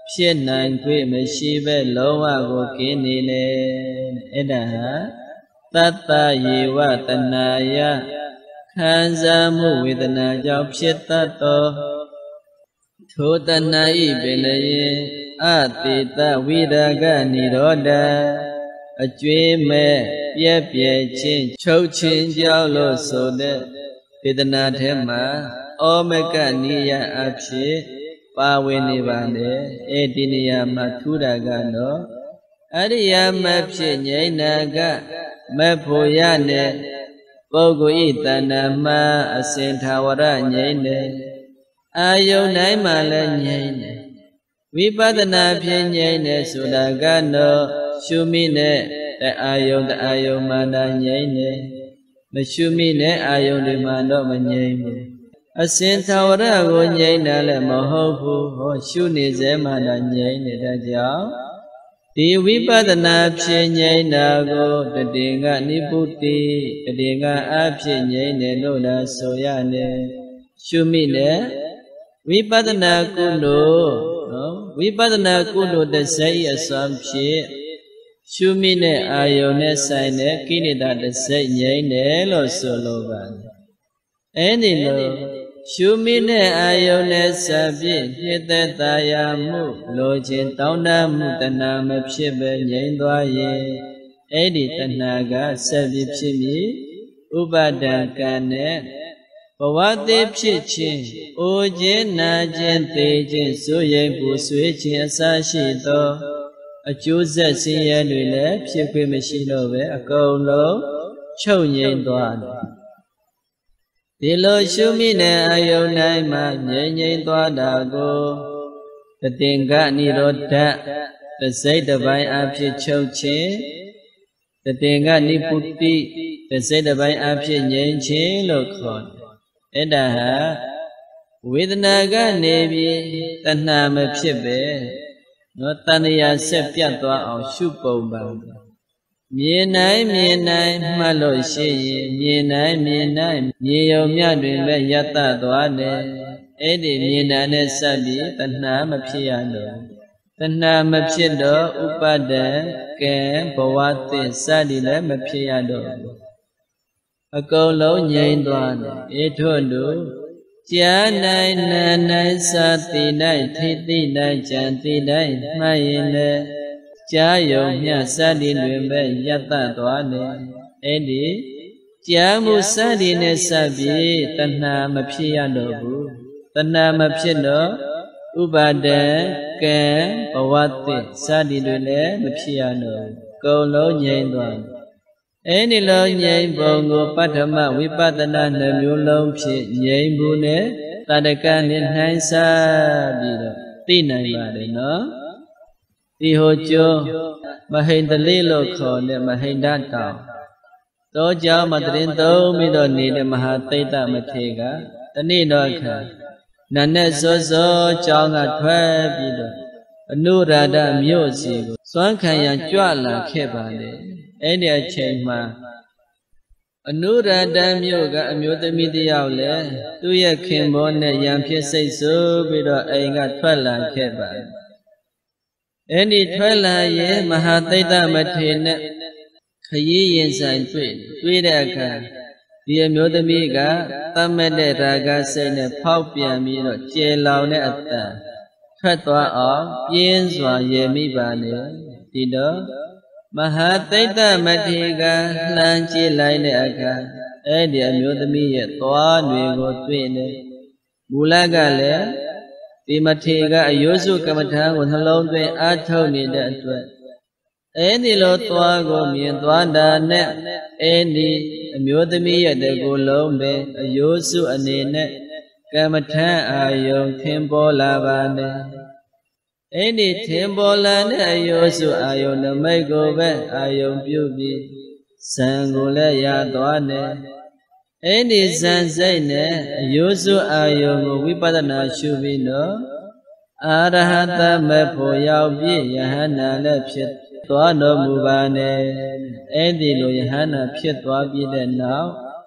ဖြစ်နိုင်ခွင့်မရှိပဲလုံးဝကိုကင်းနေလေအဲ့ဒါဟာတတ္တယေဝတဏှာယခံစားမှုဝေဒနာကြောင့်ဖြစ်တတ်သောထိုတဏှာဤပင်လည်းအတေတဝိရာဂနိရောဓအကျွေးမဲ့ပြည့်ပြည့်ချင်းချုပ်ချင်းကြောက်လို့ဆိုတဲ့ဝေဒနာထဲမှာဩမကနိယအဖြစ်ပါဝင်နေပါလေအဲ့ဒီနေရာမှာထူတာကတော့အရိယာမဖြစ်ငြိမ့်နာကမဖို့ရနဲ့ပုဂ္ဂိုလ်ဤတဏ္ဍာမှာအစဉ်သာဝရငြိမ့်တယ်အာယုန်တိုင်းမှာလည်းငြိမ့်တယ်ဝိပဿနာဖြင့်ငြိမ့်တယ်ဆိုတာကတော့ရှုမိနဲ့အာယုန်အာယုန်မှာငြိမ့်တယ်မရှုမိနဲ့အာယုန်တွေမှာတော့မငြိမ့်ဘူးအစဉ်သာဝရကိုငြိမ့်တာလည်းမဟုတ်ဘူးဟောရှုနေစေမှငြိမ့်နေတဲ့ကြောင့်ဒီဝိပဿနာဖြင့်ငြိမ့်တာကိုတတိကနိဗ္ဗုတိတတိကအဖြစ်ငြိမ့်တယ်လို့လည်းဆိုရတယ်ရှုမိနဲ့ဝိပဿနာကုလို့နော်ဝိပဿနာကုလို့တစ်စိတ်အစွမ်းဖြင့်ရှုမိနဲ့အာယုန်နဲ့ဆိုင်တဲ့ကိလေသာတစ်စိတ်ငြိမ့်တယ်လို့ဆိုလိုပါတယ်အဲ့ဒီလိုရှုမိနဲ့အာယုန်နဲ့စပြည့်ဖြစ်တဲ့တာယာမှုလိုချင်တောင်းတမှုတဏှာမဖြစ်ပဲငြိမ့်သွားရဲ့အဲ့ဒီတဏှာကဆက်ပြီးဖြစ်ပြီးဥပါဒံကံနဲ့ဘဝသေးဖြစ်ခြင်းအိုခြင်းနာခြင်းသေခြင်းဆိုရင်ပူဆွေးခြင်းအစရှိသောအကျိုးဆက်ဆင်းရဲတွေလည်းဖြစ်ခွင့်မရှိတော့ပဲအကုန်လုံးချုပ်ငြိမ့်သွားတယ်ဒီလိုရှုမိတဲ့အာယုန်တိုင်းမှာငြိမ့်ငြိမ့်သွားတာကိုတတိကနိရောဓတစိတ်တစ်ပိုင်းအဖြစ်ချုပ်ခြင်းတတိကနိပုတ္တိတစိတ်တစ်ပိုင်းအဖြစ်ငြိမ့်ခြင်းလို့ခေါ်တယ်အဲ့ဒါဟာဝေဒနာကနေပြီးတဏှာမဖြစ်ပဲနော်တဏှာဆက်ပြတ်သွားအောင်ရှုပုံပါမြင်နိုင်မြင်နိုင်မှတ်လို့ရှိရင်မြင်နိုင်မြင်နိုင်မြင်ရုံမြတွင်ပဲယတ္တသွားတယ်အဲ့ဒီမြင်တာနဲ့စပ်ပြီးတဏှာမဖြစ်ရတော့တဏှာမဖြစ်တော့ဥပါဒံကံဘဝသစ်စသည်လည်းမဖြစ်ရတော့အကုန်လုံးငြိမ့်သွားတယ်အေထို့လို့ကြားနိုင်နာနိုင်စာတိနိုင်ထိတိနိုင်ကြံတိနိုင်မှတ်ရင်လည်းကြားယုံမြစသည်တွင်ပဲယတ္တသွားတယ်အဲ့ဒီကြားမှုစသည်နဲ့စပ်ပြီးတဏှာမဖြစ်ရတော့ဘူးတဏှာမဖြစ်တော့ဥပါဒံကံဘဝသစ်စသည်တွေလည်းမဖြစ်ရတော့ဘူးအကုန်လုံးငြိမ့်သွားတယ်အဲ့ဒီလိုငြိမ့်ပုံကိုပထမဝိပဿနာနှမျိုးလုံးဖြင့်ငြိမ့်ဘူးနဲ့တတကနဲ့နှိုင်းစားပြီးတော့သိနိုင်ပါတယ်နော်ဒီဟိုကျော်မဟိန္ဒလေးလို့ခေါ်တဲ့မဟိန္ဒတောင်တောကြောင့်မတရင်သုံးပြီးတော့နေတဲ့မဟာသိတ္တမထေရကတနေ့တော့ခါနတ်နဲ့စောစောကျောင်းကထွက်ပြီးတော့အနုရာဓမြို့စီကိုစွမ်းခံရကြွလာခဲ့ပါလေအဲ့ဒီအချိန်မှာအနုရာဓမြို့ကအမျိုးသမီးတယောက်လည်းသူ့ရဲ့ခင်မောနဲ့ရံဖြစ်စိတ်ဆိုးပြီးတော့အိမ်ကထွက်လာခဲ့ပါအဲ့ဒီထွက်လာရင်မဟာသိတ္တမထေရနဲ့ခရီးရင်ဆိုင်တွေ့တဲ့အခါဒီအမျိုးသမီးကတတ်မဲ့တဲ့ရာဂစိတ်နဲ့ဖောက်ပြန်ပြီးတော့ကျေလောင်တဲ့အတန်ထွက်သွားအောင်ပြင်းစွာရေမိပါလေဒီတော့မဟာသိတ္တမထေရကလှမ်းကြည့်လိုက်တဲ့အခါအဲ့ဒီအမျိုးသမီးရဲ့သွားတွေကိုတွေ့နေမူလကလည်းဒီမထေရကအယုစုကမ္မထာကိုနှလုံးသွင်းအားထုတ်နေတဲ့အတွက်အဲ့ဒီလိုသွားကိုမြင်သွားတာနဲ့အဲ့ဒီအမျိုးသမီးရဲ့တကူလုံးပဲအယုစုအနေနဲ့ကမ္မထာအာယုံထင်ပေါ်လာပါနဲ့အဲ့ဒီထင်ပေါ်လာတဲ့အယုစုအာယုံနမိတ်ကိုပဲအာယုံပြုပြီးဇံကိုလည်းရသွားနဲ့အဲ့ဒီဇံစိတ်နဲ့အယုစုအာယုံကိုဝိပဿနာရှုပြီးတော့အာရဟတမေဖို့ရောက်ပြီးယဟန္တာလည်းဖြစ်သွားတော်မူပါနဲ့အဲ့ဒီလိုယဟန္တာဖြစ်သွားပြီးတဲ့နောက်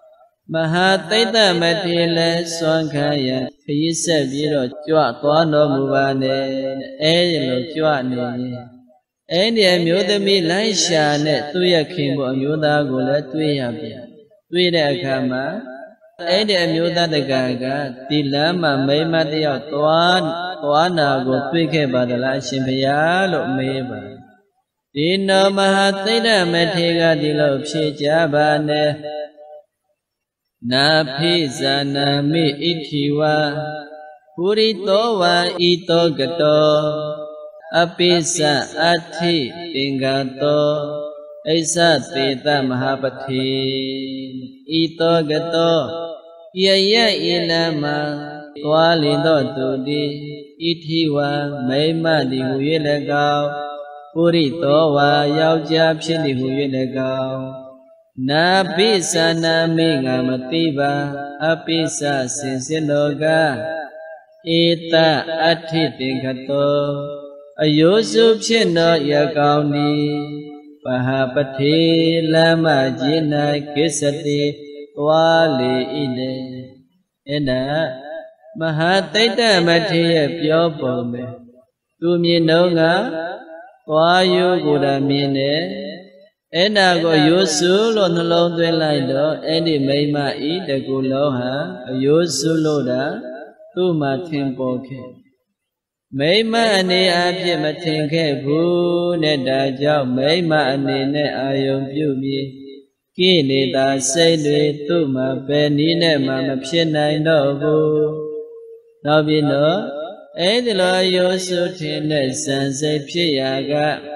မဟာသိတ္တမထေရလည်းစွမ်းခံရခရီးဆက်ပြီးတော့ကြွသွားတော်မူပါနဲ့အဲဒီလိုကြွနေရင်အဲ့ဒီအမျိုးသမီးလိုက်ရှာနဲ့သူ့ရဲ့ခင်ဖို့အမျိုးသားကိုလည်းတွေ့ရပြန်တွေ့တဲ့အခါမှာအဲ့ဒီအမျိုးသားတကာကဒီလမ်းမှာမိမတယောက်သွားနာကိုတွေ့ခဲ့ပါသလားရှင်ဘုရားလို့မေးပါဒီနောမဟာသိတ္တမထေရကဒီလိုဖြေကြပါနဲ့နာဖိဇာနာမိဣတိဝါပုရိသောဝါဤတောကတောအပိစအဋ္ဌိတင်္ဂတောအိသသေတမဟာပတိဤတောကတောယယဤလမသွားလင်သောသူသည်ဣတိဝါမိမသည်ဟူ၍၎င်းပုရိသောဝါယောက်ျားဖြစ်သည်ဟူ၍၎င်းနာပိသနာမိငါမသိပါအပိစစင်စစ်လောကဧတအဋ္ဌိတင်္ဂတောအယုစုဖြစ်သောယကောင်းဤပဟာပတိလမ္မကြီး၌ကိစ္စတိသွားလေဤလေအဲ့ဒါမဟာသိတ္တမထေရရဲ့ပြောပုံပဲသူမြင်တော့ကသွားရိုးကိုယ်တိုင်မြင်တယ်အဲ့ဒါကိုယုစုလို့နှလုံးသွင်းလိုက်တော့အဲ့ဒီမိမဤတကူလုံးဟာအယုစုလို့တာသူ့မှာထင်ပေါ်ခဲ့မိမအနေအဖြစ်မထင်ခဲ့ဘူးနဲ့ဒါကြောင့်မိမအနေနဲ့အာယုံပြုပြီးကိလေသာစိတ်တွေသူ့မှာပဲနည်းနဲ့မှမဖြစ်နိုင်တော့ဘူးနောက်ပြီးတော့အဲ့ဒီလိုအယုစုထင်တဲ့စံစိတ်ဖြစ်ရာက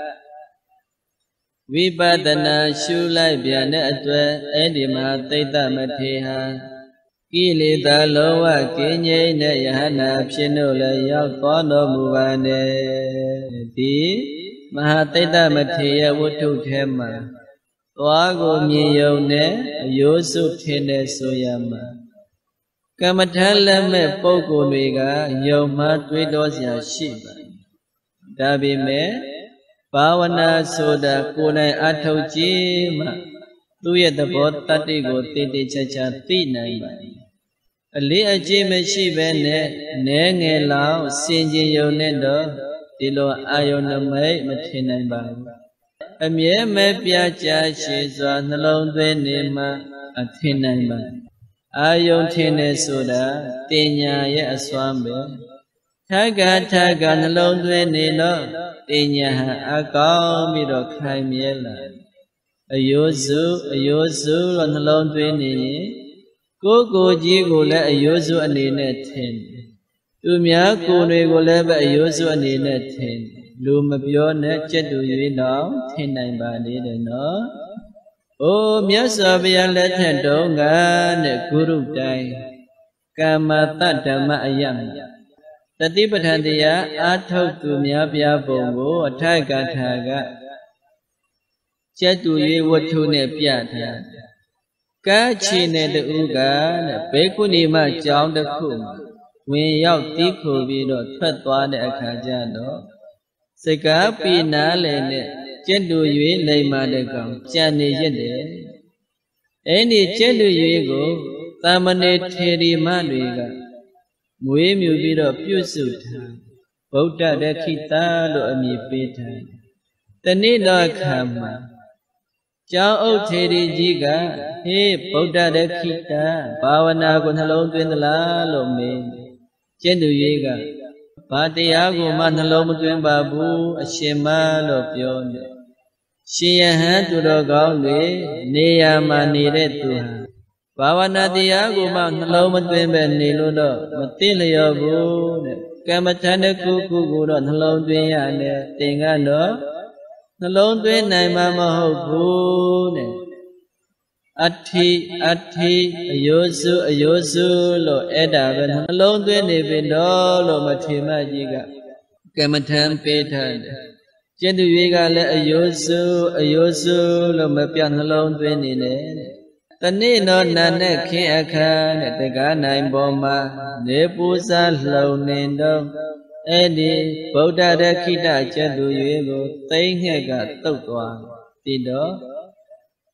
ဝိပဿနာရှုလိုက်ပြန်တဲ့အတွက်အဲ့ဒီမှာသိတ္တမထေရဟာကိလေသာလုံးဝကင်းငြိမ်းတဲ့ယဟနာဖြစ်လို့လည်းရောက်သွားတော်မူပါနဲ့ဒီမဟာသိတ္တမထေရဝတ္ထုထဲမှာသွားကိုမြင်ယုံနဲ့အယိုးစုထင်တဲ့ဆိုရမှာကမ္မထလက်မဲ့ပုဂ္ဂိုလ်တွေကယုံမှတွေးတော်စရာရှိပါတယ်ဒါပေမဲ့ဘာဝနာဆိုတာကိုယ်တိုင်အထောက်ကြည့်မှသူ့ရဲ့သဘောတတ္တိကိုတည်တည်ချာချာသိနိုင်ပါတယ်အလေးအကျင့်မရှိဘဲနဲ့နဲငယ်လောက်စင်ကြင်ယုံနဲ့တော့ဒီလိုအာယုန်နမိတ်မထင်နိုင်ပါဘူးအမြဲမဲ့ပြချာရှည်စွာနှလုံးသွင်းနေမှအထင်နိုင်ပါအာယုန်ထင်နေဆိုတာတင်ညာရဲ့အစွမ်းပဲထက္ကနှလုံးသွင်းနေတော့တင်ညာဟာအကောင်းပြီးတော့ခိုင်မြဲလာအယိုးစုလို့နှလုံးသွင်းနေရင်ကိုယ်ကြီးကိုလည်းအယိုးစုအနေနဲ့ထင်သူများကိုယ်တွေကိုလည်းပဲအယိုးစုအနေနဲ့ထင်လူမပြောနဲ့ကြက်တူ၍တော့ထင်နိုင်ပါလေတယ်နော်။အိုးမြတ်စွာဘုရားလက်ထက်တုန်းကတဲ့ဂုရုတိုင်းကာမတ္တဓမ္မအယံတတိပဋ္ဌာန်တရားအာထုတ်သူများပြပုံကိုအထိုက်ကထာကကြက်တူ၍ဝတ္ထုနဲ့ပြထားကားချီတဲ့တူကတဲ့ဘေကုဏီမကျောင်းတစ်ခုမှာဝင်ရောက်တီးခိုပြီးတော့ထွက်သွားတဲ့အခါကျတော့စကားปีနာလေနဲ့ကျက်တူ၍လိမ္မာတဲ့ကောင်ကြံနေရတယ်အဲ့ဒီကျက်တူ၍ကိုသာမဏေထေရီမတွေကမွေးမြူပြီးတော့ပြုစုထားဗုဒ္ဓရခိတာလို့အမည်ပေးထားတနေ့တော့အခါမှာကျောင်းအုပ်ထေရီကြီးကဟေးဗုဒ္ဓရခိတာဘာဝနာကိုနှလုံးသွင်းသလားလို့မေးကျင့်သူကြီးကဘာတရားကိုမှနှလုံးမသွင်းပါဘူးအရှင်မလို့ပြောနေရှင်ယဟန်သူတော်ကောင်းတွေနေရာမှာနေတဲ့သူဟာဘာဝနာတရားကိုမှနှလုံးမသွင်းပဲနေလို့တော့မသိလျော်ဘူးတဲ့ကမ္မထန်တစ်ခုခုကိုတော့နှလုံးသွင်းရတယ်တင်ကတော့နှလုံးသွင်းနိုင်မှာမဟုတ်ဘူးတဲ့အဋ္ဌိအယိုးစုလို့အဲ့ဒါပဲနှလုံးသွင်းနေပြီတော့လို့မထေမကြီးကကမ္မထံပေးထားတယ်ကျင့်သူတွေကလည်းအယိုးစုလို့မပြနှလုံးသွင်းနေတယ်တနေ့တော့နာနဲ့ခင်းအခါတဲ့တကားနိုင်ပေါ်မှာနေပူဇာလှုံနေတော့အဲ့ဒီဗုဒ္ဓရခိတကျက်သူ၍ကိုသိမ့်ငှက်ကတုတ်သွားပြီးတော့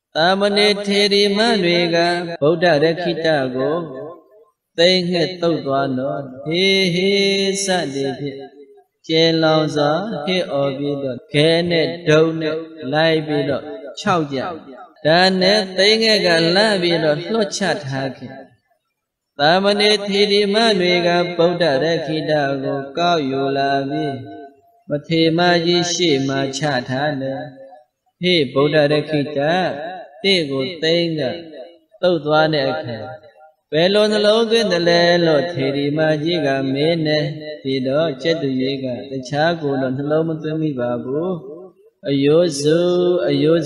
Tamane theri manwega Buddha Rakhita go They had thought one he sat it Jelauza he obedient Kenneth Donut Live Chowja Dane they got lavi Lochat Haki Tamane thiri manwega Buddha Rakhita go Kau Yulavi Matemaji Shima Chatane He Buddha Rakhita Te go tenga Tautuane Aka Belon Logan the Lelo Thiri Majiga Mene Tido Chetu Yega the Chago on the Lomotami Babu Ayozu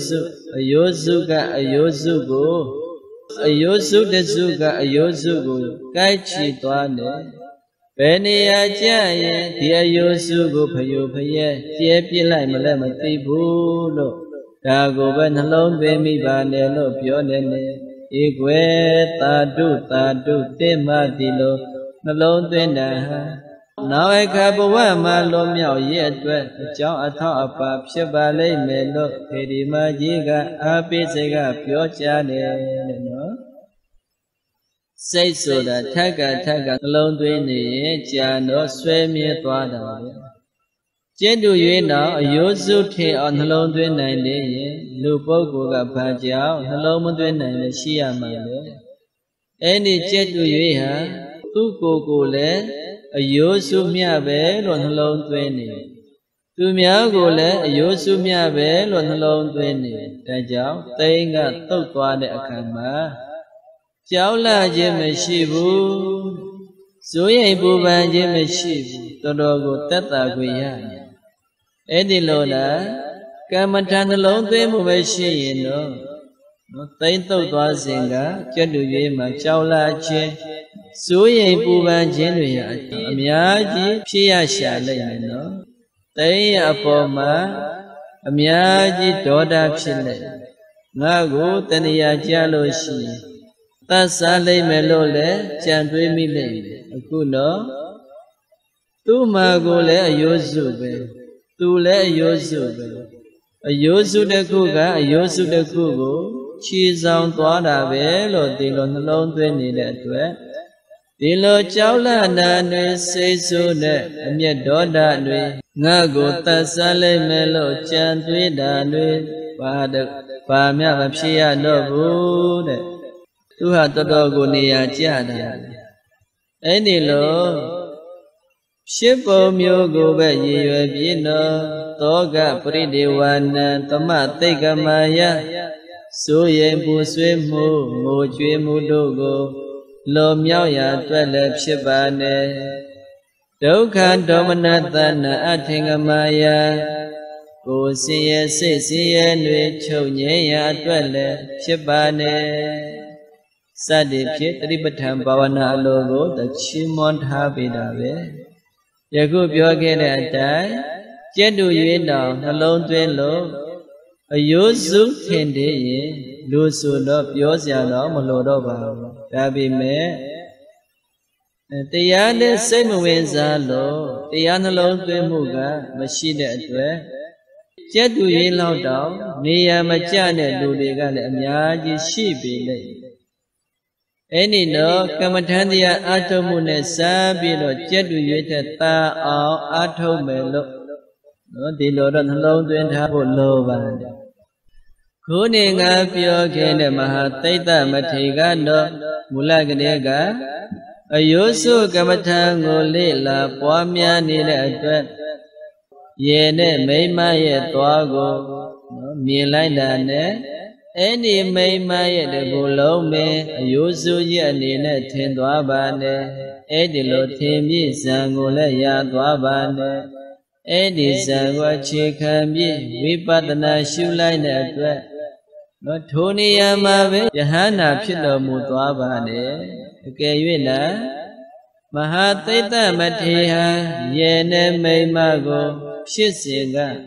Ayozuga Ayozugo Ayozu the Zuga Ayozugo Gaichi Tuane Benia Jaya Dia Yozugo Payo Paya Tiepila Malamati Bulo Dago Ben Halom Bemi Banelo Pionene Igwe Tadu Temadilo Malone Dena Now I Kabawa Malomio yet John Atapa Pshabale Melo Pedima Jiga Abisega Pio Chane Say so that Taga Malone Dwayne Jano Swemi Twada Jendu Yena, a Yosu Te on Halon Twin 9 Lupo Goga Pajao, Halom Twin 9 Shia Male. Any Jetu Yeha, Tuko Gole, a Yosu Miabe on Halon 20. To Miagole, a Yosu Miabe on Halon 20. Tajao, Tenga, Tokwane Akama. Jaula Jemeshibu, Soye Buba Jemeshibu, Todogo Tata Guya. Eddie Lola, Kamatan alone, they move a she, no Tainto Dwazinga, Jedu Yema, Chaula Che, Suye Buba Genuia, Amiaji, Piasha, no They Apoma, Amiaji, Doda Chile, Nago, Tania Jaloshi, Tasale Melole, Chandwe Mile, Akuno, Tumagole, Yozube. Tule Yosu, a Yosu the Kuga, a Yosu the Kugo, cheese on Tuana Velo, Dilon alone 20 that way. Dilo Chaula Nane say so that, and yet Doda Nui, Nago Tasale Melo, Chantui Danui, Pamia Psia no Bude, Tu had the Dogonia Jada. Any low. Shipo Myogo Yino, Toga Pridiwana, Tomatega Maya, Suye Buswimu, Moji Mudogo, Lo Myoya, Twelep Shibane, Dokan Domanatana, Atinga Maya, Go see a sissy and rich Chonya, Twelep Shibane, Sadip, Ribatam Bawana logo, the Chimont Habidave. Yagu Biogan at that, Jedu Yena, alone twin low, a Yosu Tende, Lusu no Piosiano, Molodoba, Gabi me. The Yane Semuenza low, the Yanalone twin Muga, machine at where Jedu Yena down, Nia Machane, Ludigan, and Yaji Shibi. Any no, Kamatandia Atomune Sabino, Jedu Yeta or Atomelo, no, the Lord and alone to enter Lova. Kuning up your Kenda Mahateta Matigano, Mulaganega, a Yosu Kamatango Lila, Pamia Nila, Yene, Mayma yet Dwago, Milaine. Any may my the below me, a Yosu Yanina Tendwabane, Edilo Timbi Zangola Yadwabane, Edi Zangwa Chikambi, Vipatana Shuline at wet. Not Tony Yamabe, Yahana Pilo Mutwabane, Gayuna Mahateta Matiha, Yene May Mago, Shisinga.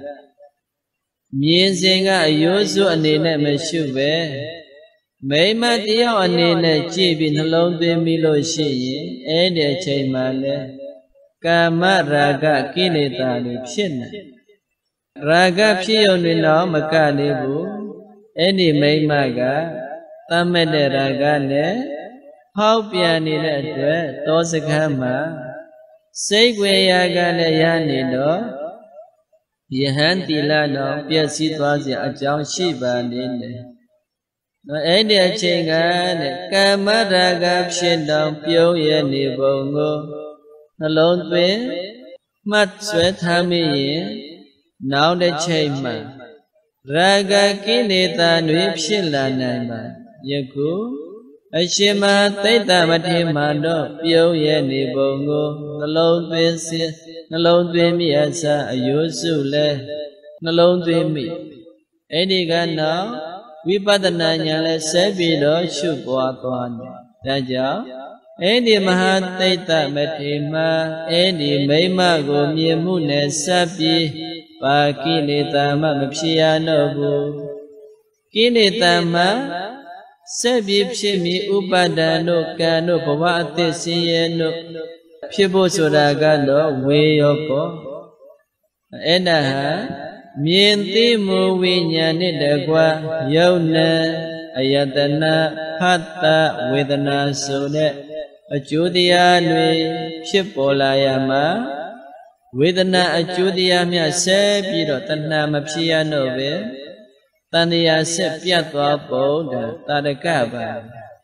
Mienzinga Yosu Anina Meshube Mayma Dio Anina Jibin alone de Milo Shi, Ede Chaimale, Kama Raga Kinetani Pshin Raga Pionino Makanibu, Any Maymaga, Tamederaga, how pianine, Tosakama, Segwayagana Yanido, Yahantilano, Piasitas, Ajam Shiba, no any chingan, Kamadaga, Shindam, Pio Yanibongo, alone way, Mat sweat Hami, now the chamber. Raga Kinita Nipshila Nama, Yaku, Ashima Teta Matimando, Pio Yanibongo, alone way, alone way me as a Yusule, alone way me. Edigan now. Vipadana nyale sebido shubwatwan. Daja, edi mahatita metima, edi meima gomye mune sabi, pa kinitama mapshiyano bu. Kinitama, sebi pshimi upadano kano pawate siyeno, pshibo suragano weyoko. Enaha, Mienti mu vinyanidagwa yauna ayatana hatta vedana sune achudiya nui pshipolayama vedana achudiya mya se piro tanna mapshiya nove tandiya se pyatwa bodha tadakaba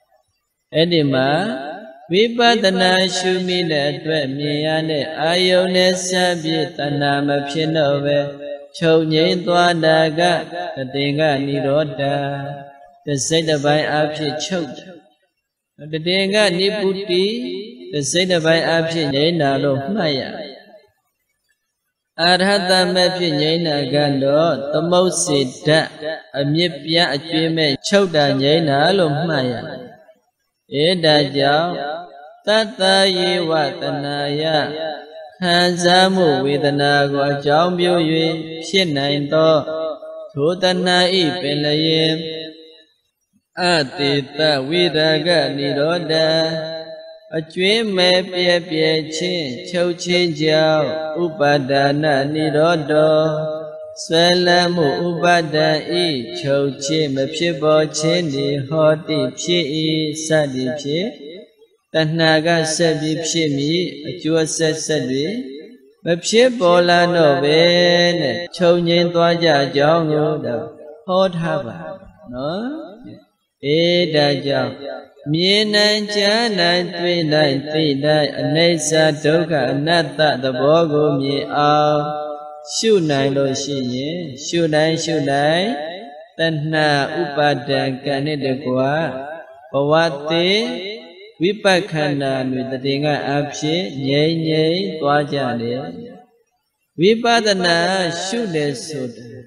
edima vipadana shumine atwe miyane ayone sabi tanna mapshiya nove Châu nhĩ toa đà gạ, tình gạ ni rô đà, the say the by apshi choke. The tình gạ ni puti, the say the by apshi nhĩ nà lô maya. Arhata mepshi nhĩ nà gạ lô, the most sit da, a mip ya a chime choke da nhĩ nà lô maya. E da jao, tata ye watanaya. Hansamu Vedana go Jam Yu Shin to Tutana Ipelaye Atita Vidaga Niroda a dream may be a piachin, Chow Chin Jiao, Upadana Nirodo, Swelamu Ubada E, Chow Chin, Mapshibo Chini, Hoti Pshi, Sadi Pshi. Tanaga Sabi Pshimi, a Jua Sadi, Mapshibola no Ven, Chonin Dwaja Jongo, Hot Hava, no? Eda Jam, Miena Jana 3939, Anesa Doga, Anata, the Bogo me out, Shunai lo Shini, Shunai, Tana Upada Kanidagua, Pawate. Vipakana Nudatinga Abshi, Nye, Dwajane Vipadana Shude Suda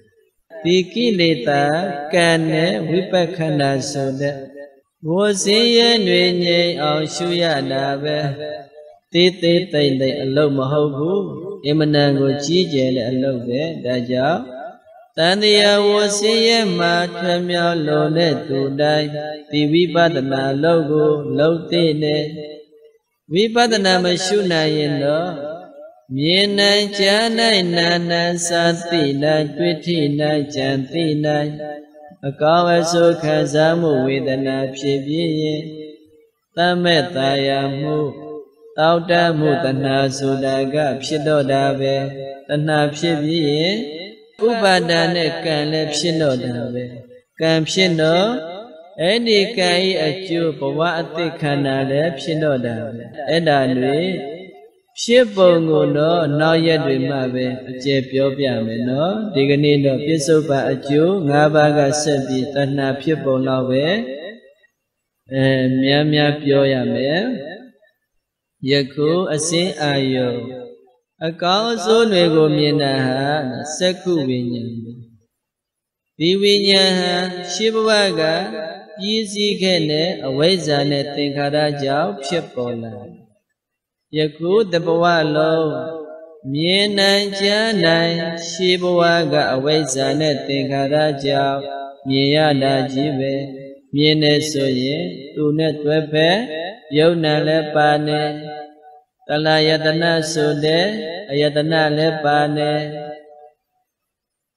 Tikilita Kane Vipakana Suda Was ye Nye or Shuya Nave Tite Tende Alo Mahobu Emanango Chijel Alobe Daja Tandia was ye matramia lone to die, the Vipadana logo, lotine. Vipadana Mashuna in law. Miena Jana Nana Santina, 29 Jantina. A cover so Kazamu with an Apshibi. Tametaya mu. Tauta Mutana Sudaga, Pshidodave, the Napshibi. Upadane can lepshino dave. Campshino, any kai at you for what they can lepshino dave. And I knew Shibongo no, now yet we mave, Jepio Piamino, Diganino, Pisopa at you, Nabaga Sebi, Tana Pipo Lave, Miamia Pioyame, Yaku, a say ayo. A cow so nego mina, Seku Vinyan. The Vinyan, Shivaga, Easy Kene, a Wazane, Tinkaraja, Pipola. Yaku the Bawalo, Miena Jana, Shivaga, a Wazane, Tinkaraja, Miana Jive, Miene Soye, Tunet Wepe, Yona Lepane. Talayatana Sude, Ayatana Lepane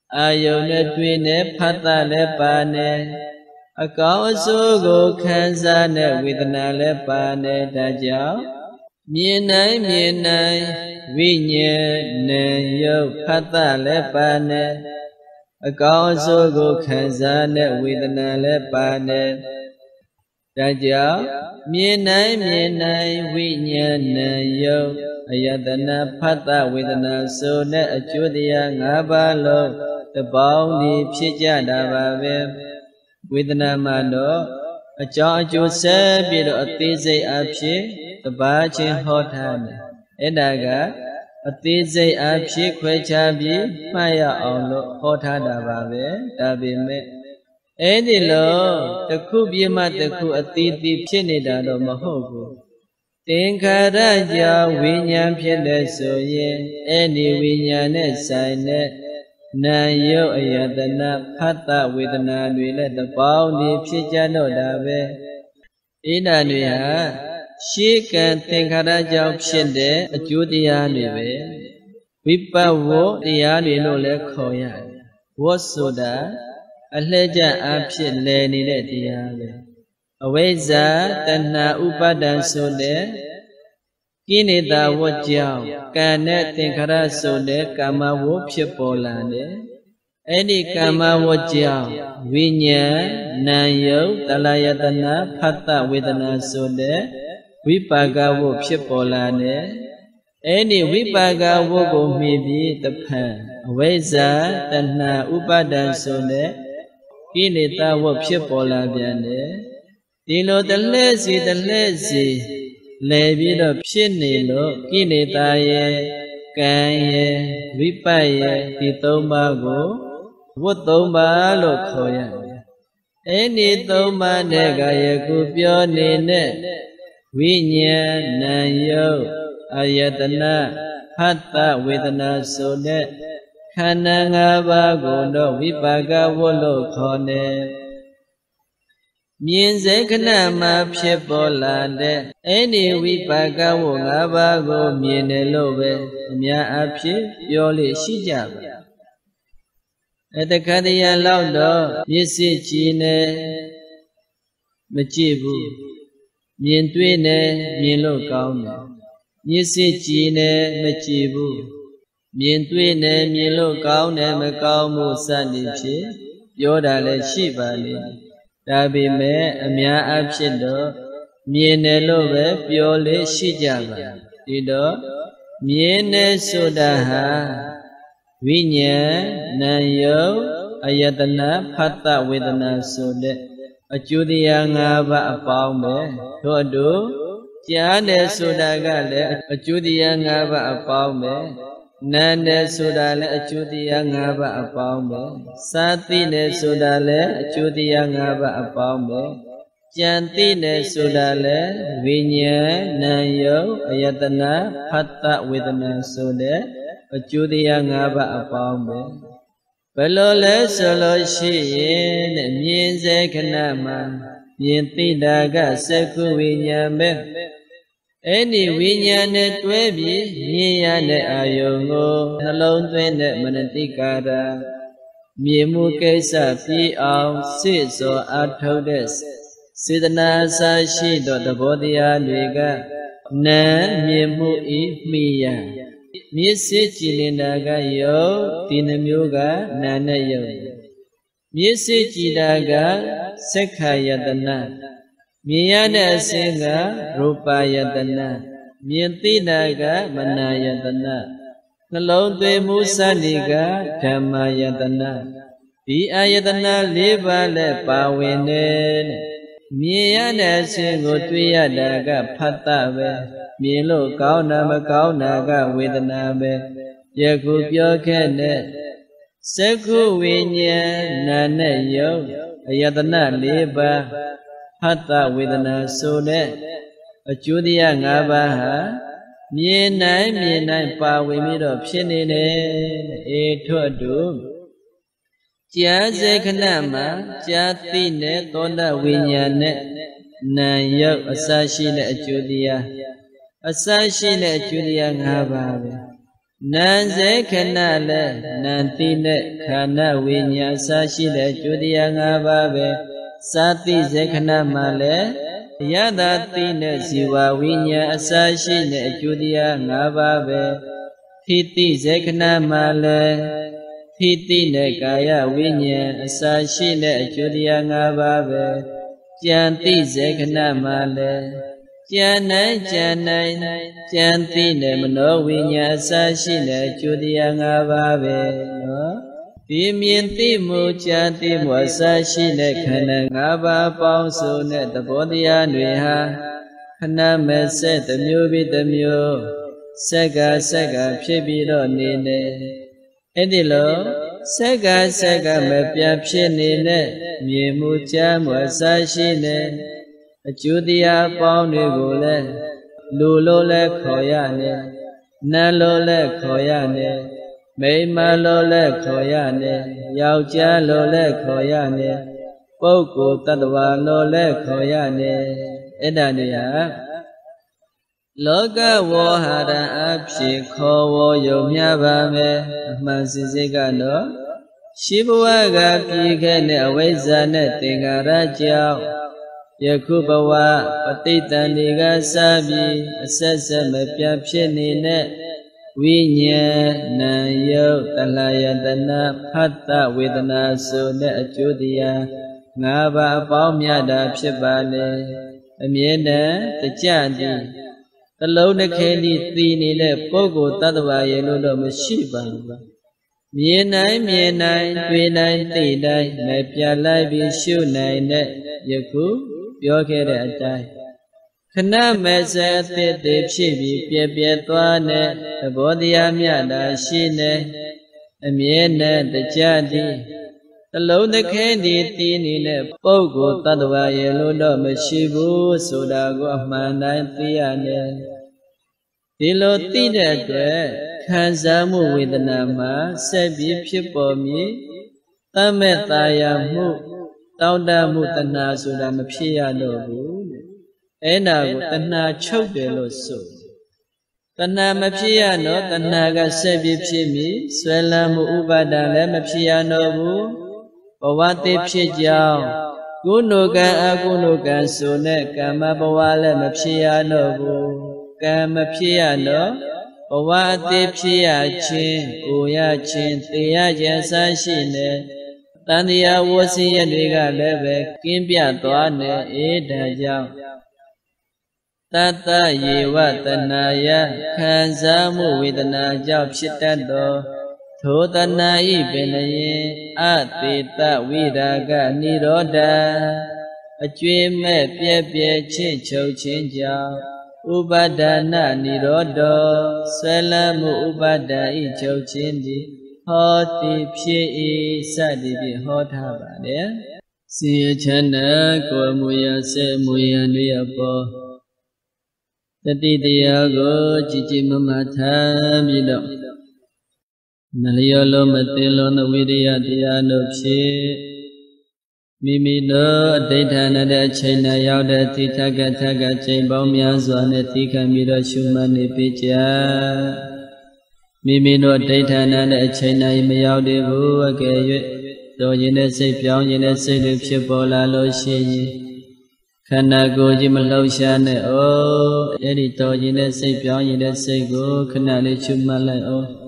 အာယုန်နဲ့တွေ့နဲ့ဖတ်တာလည်းပါနဲ့အကောင်းအဆိုးကိုခံစားတဲ့ဝေဒနာလည်းပါနဲ့ဒါကြောင့်မြင်နိုင်ဝိညာဉ်နဲ့ရုပ်ဖတ်တာလည်းပါနဲ့အကောင်းအဆိုးကိုခံစားတဲ့ဝေဒနာလည်းပါနဲ့ဒါကြောင့်မြင်နိုင်ဝိညာဉ်နဲ့ရုပ်အယတနာဖတ်တာဝေဒနာဆိုတဲ့အကျိုးတရား၅ပါးလုံးတပေါင်းဒီဖြစ်ကြတာပါပဲဝေဒနာမှာတော့အကြောင်းအကျိုးဆက်ပြီးတော့အသေးစိတ်အဖြစ်တပါးချင်းဟောထားတယ်အဲ့ဒါကအသေးစိတ်အဖြစ်ခွဲခြားပြီးမှတ်ရအောင်လို့ဟောထားတာပါပဲဒါပေမဲ့အဲ့ဒီလိုတစ်ခုပြမှတစ်ခုအသေးသေးဖြစ်နေတာတော့မဟုတ်ဘူးသင်္ခါရကြောင့်ဝိညာဉ်ဖြစ်တဲ့ဆိုရင်အဲ့ဒီဝိညာဉ်နဲ့ဆိုင်တဲ့နာယုတ်အယတနာဖတ်တာဝေဒနာတွေလည်းတပေါင်းဒီဖြစ်ကြတော့တာပဲဣဒာတွေဟာရှေးကံသင်္ခါရကြောင့်ဖြစ်တဲ့အကျိုးတရားတွေပဲဝိပဝောတရားတွေလို့လည်းခေါ်ရတယ်ဝတ်ဆိုတာအလှည့်ကျအဖြစ်လည်နေတဲ့တရားပဲအဝိဇ္ဇာတဏှာဥပါဒံဆိုတဲ့ကိလေသာဝတ်ကြောင့်ကံနဲ့သင်္ခါရဆိုတဲ့ကာမဝတ်ဖြစ်ပေါ်လာတယ်အဲ့ဒီကာမဝတ်ကြောင့်ဝိညာဉ်နာယုတ်တလယတနာဖတ်တဝေဒနာဆိုတဲ့ဝိပါကဝတ်ဖြစ်ပေါ်လာတယ်အဲ့ဒီဝိပါကဝတ်ကိုမှီပြီးတဖန်အဝိဇ္ဇာတဏှာဥပါဒံဆိုတဲ့ကိလေသာဝတ်ဖြစ်ပေါ်လာပြန်တယ်ဒီလိုတလဲစီလဲပြီးတော့ဖြစ်နေလို့ကိလေသာရဲ့ကံရဲ့ဝိပတ်ရဲ့ဒီ၃ပါးကိုဝတ်၃ပါးလို့ခေါ်ရတယ်အဲ့ဒီ၃ပါးနဲ့ကယခုပြောနေတဲ့ဝိညာဉ်နာယုတ်အာယတနာဖတ်တဝေဒနာဆိုတဲ့ခန္ဓာ၅ပါးကိုတော့ဝိပါကဝတ်လို့ခေါ်တယ်မြင်စေခဏမှာဖြစ်ပေါ်လာတဲ့အဲ့ဒီဝိပါကဝတ်၅ပါးကိုမြင်တယ်လို့ပဲအများအားဖြင့်ပြောလို့ရှိကြပါအဲ့တခါတည်းရလောက်တော့မျက်စိကြည့်နေမကြည့်ဘူးမြင်တွေ့နေမြင်လို့ကောင်းတယ်မျက်စိကြည့်နေမကြည့်ဘူးမြင်တွေ့နေမြင်လို့ကောင်းတယ်မကောင်းမှုစသည်ဖြင့်ပြောတာလည်းရှိပါလိမ့်ဒါပေမဲ့အများအားဖြင့်တော့မြင်တယ်လို့ပဲပြောလို့ရှိကြပါဒီတော့မြင်တယ်ဆိုတာဟာဝိညာဉ်နာယုတ်အယတနာဖတ်တဝေဒနာဆိုတဲ့အကျိုးတရား၅ပါးအပေါင်းပဲတို့အတူကြားတယ်ဆိုတာကလည်းအကျိုးတရား၅ပါးအပေါင်းပဲနာတယ်ဆိုတာလည်းအကျိုးတရား၅ပါးအပေါင်းပဲစားသိတယ်ဆိုတာလည်းအကျိုးတရား၅ပါးအပေါင်းပဲကြံသိတယ်ဆိုတာလည်းဝိညာဉ်နာယုတ်အယတနာဖတ်တဝေဒနာဆိုတဲ့အကျိုးတရား၅ပါးအပေါင်းပဲဘယ်လိုလဲဆိုလို့ရှိရင်မြင်စေခဏမှာမြင်သိတာကစက္ခုဝိညာဉ်ပဲအဲ့ဒီဝိညာဉ်နဲ့တွဲပြီးမြင်ရတဲ့အာယုံကိုနှလုံးသွင်းတဲ့မနတိကာရမြင်မှုကိစ္စပြီးအောင်စိတ်စောအားထုတ်တဲ့စေတနာစာရှိသောသဘောတရားတွေကနာမြင်မှုဤမိယမျက်စိကြည်နေတာကယုတ်ဒီနှမျိုးကနာနဲ့ယုတ်မျက်စိကြည်တာကစက္ခယတနာမြင်ရတဲ့အစဉ်ကရူပယတနာမြင်သိတာကမနာယတနာနှလုံးသွင်းမှုစသည်ကဓမ္မယတနာဒီအာယတနာ၄ပါးလည်းပါဝင်တယ်မြင်ရတဲ့အစဉ်ကိုတွေ့ရတာကဖတ်တာပဲမြင်လို့ကောင်းတာမကောင်းတာကဝေဒနာပဲယခုပြောခဲ့တဲ့စက္ခုဝိညာဉ်နာနဲ့ယုတ်အယတနာ၄ပါးဖတ်တဝေဒနာဆိုတဲ့အကျိုးတရား၅ပါးဟာမြင်နိုင်ပါဝင်ပြီးတော့ဖြစ်နေတယ်အေထို့အတူကြားစေခဏမှာကြားသိတဲ့သောတဝိညာဉ်နဲ့နာယုတ်အစရှိတဲ့အကျိုးတရားအစရှိတဲ့အကျိုးတရား၅ပါးပဲ nan se khana le nan ti ne khana vinya sa shi le Jodiya nga ba be sa ti se khana ma le yada ti ne Siva vinya sa shi ne Jodiya nga ba be thi ti se khana ma le thi ti ne Kaya vinya sa shi ne Jodiya nga ba be chan ti se khana ma le chan nai chan ti ne Mano vinya sa shi ne Jodiya nga ba be no Ti miên ti mu chan ti mu sa shi ne khana nga ba paung su ne Thaboတရားတွေဟာခဏမဲ့ဆက်တစ်မျိုးပြီးတစ်မျိုးဆက်ကဖြစ်ပြီးတော့နေနေအဲ့ဒီလိုဆက်ကမပြတ်ဖြစ်နေတဲ့မြင်မှုကြားမှုအစရှိတဲ့အကျိုးတရားပေါင်းတွေကိုလည်းလူလို့လည်းခေါ်ရတယ်နတ်လို့လည်းခေါ်ရတယ်မိန်းမလို့လည်းခေါ်ရတယ်ယောက်ျားလို့လည်းခေါ်ရတယ်ပုဂ္ဂိုလ်တ attva လို့လည်းခေါ်ရတယ်အဲ့ဒါတွေဟာလောကဝေါဟာရအဖြစ်ခေါ်ဝေါ်ယုံများပါမယ်အမှန်စစ်စစ်ကတော့ရှိဘဝကပြည်ခဲ့တဲ့အဝိဇ္ဇာနဲ့သင်္ခါရကြောင့်ယခုဘဝပဋိသန္ဓေကစပြီးအဆက်မပြတ်ဖြစ်နေတဲ့ဝိညာဏယုတ်တလယတနာဖတ်တဝေဒနာဆိုတဲ့အကျိုးတရား၅ပါးအပေါင်းမြတ်တာဖြစ်ပါလေအမြဲတမ်းတကြတည်တလုံးတစ်ခဲတည်သိနေတဲ့ပုဂ္ဂိုလ်တ attva ရဲ့လို့တော့မရှိပါဘူးမြင်နိုင်တွေ့နိုင်သိတိုင်းမပြတ်လိုက်ပြီးရှုနိုင်တဲ့ယခုပြောခဲ့တဲ့အတိုင်းခဏမဲ့စအသစ်တွေဖြစ်ပြီးပြက်သွားတဲ့သဘောတရားမြတ်တာရှိနေအမြဲတမ်းတကြတည်တလုံးတစ်ခဲတည်နေတဲ့ပုဂ္ဂိုလ်တ attva ရဲ့လို့တော့မရှိဘူးဆိုတာကိုအမှန်တိုင်းသိရတယ်ဒီလိုသိတဲ့အတွက်ခံစားမှုဝေဒနာမှာဆက်ပြီးဖြစ်ပေါ်မည်တမဲ့တာယာမှုတောင့်တမှုတဏှာဆိုတာမဖြစ်ရတော့ဘူးအဲ့ဒါကိုတဏှာချုပ်တယ်လို့ဆိုတဏှာမဖြစ်ရတော့တဏှာကဆက်ပြီးဖြစ်မည်ဆွဲလန်းမှုဥပါဒံလည်းမဖြစ်ရတော့ဘူးဘဝတိဖြစ်ကြောင်းကုဏကံအကုဏကံဆိုတဲ့ကာမဘဝလည်းမဖြစ်ရတော့ဘူးကံမဖြစ်ရတော့ဘဝအတိဖြစ်ရခြင်းကိုရခြင်းသေရခြင်းစရှိနေတန်တရားဝဆင်းရဲတွေကလည်းပဲကင်းပြသွားနေအေးဒါကြောင့်တတယေဝတဏယခံစားမှုဝေဒနာကြောင့်ဖြစ်တတ်သောထိုတဏဤပင်လျင်အတေတဝိရာဂနိရောဓအကျွေးမဲ့ပြဲချင်းချုပ်ခြင်းကြောင့်ဥပါဒနာနိရောဓဆွဲလန်းမှုဥပါဒဤချုပ်ခြင်းသည်ဟောတိဖြစ်၏စသည်ဖြင့်ဟောထားပါတယ်။စီရချမ်းသာကိုယ်မူရာစေမူရာတွေအပေါ်တတိတရားကိုကြည်ကြည်မမထားပြီးတော့နလျောလုံးမသိလုံးသောဝိရိယတရားတို့ဖြင့်မိမိတို့အဋ္ဌာဏတဲ့အချိန်နဲ့ရောက်တဲ့သီထကချိန်ပေါင်းများစွာနဲ့သိခံပြီးတော့ရှုမှတ်နေပြီကြာမိမိတို့အဋ္ဌာဏတဲ့အချိန်နဲ့မရောက်သေးဘူးအကယ်၍တော်ရင်တဲ့စိတ်ပြောင်းရင်တဲ့စိတ်တွေဖြစ်ပေါ်လာလို့ရှိရင်ခန္ဓာကိုယ်ကြီးမလှုပ်ရှားနဲ့အဲ့ဒီတော်ရင်တဲ့စိတ်ပြောင်းရင်တဲ့စိတ်ကိုခဏလေးရှုမှတ်လိုက်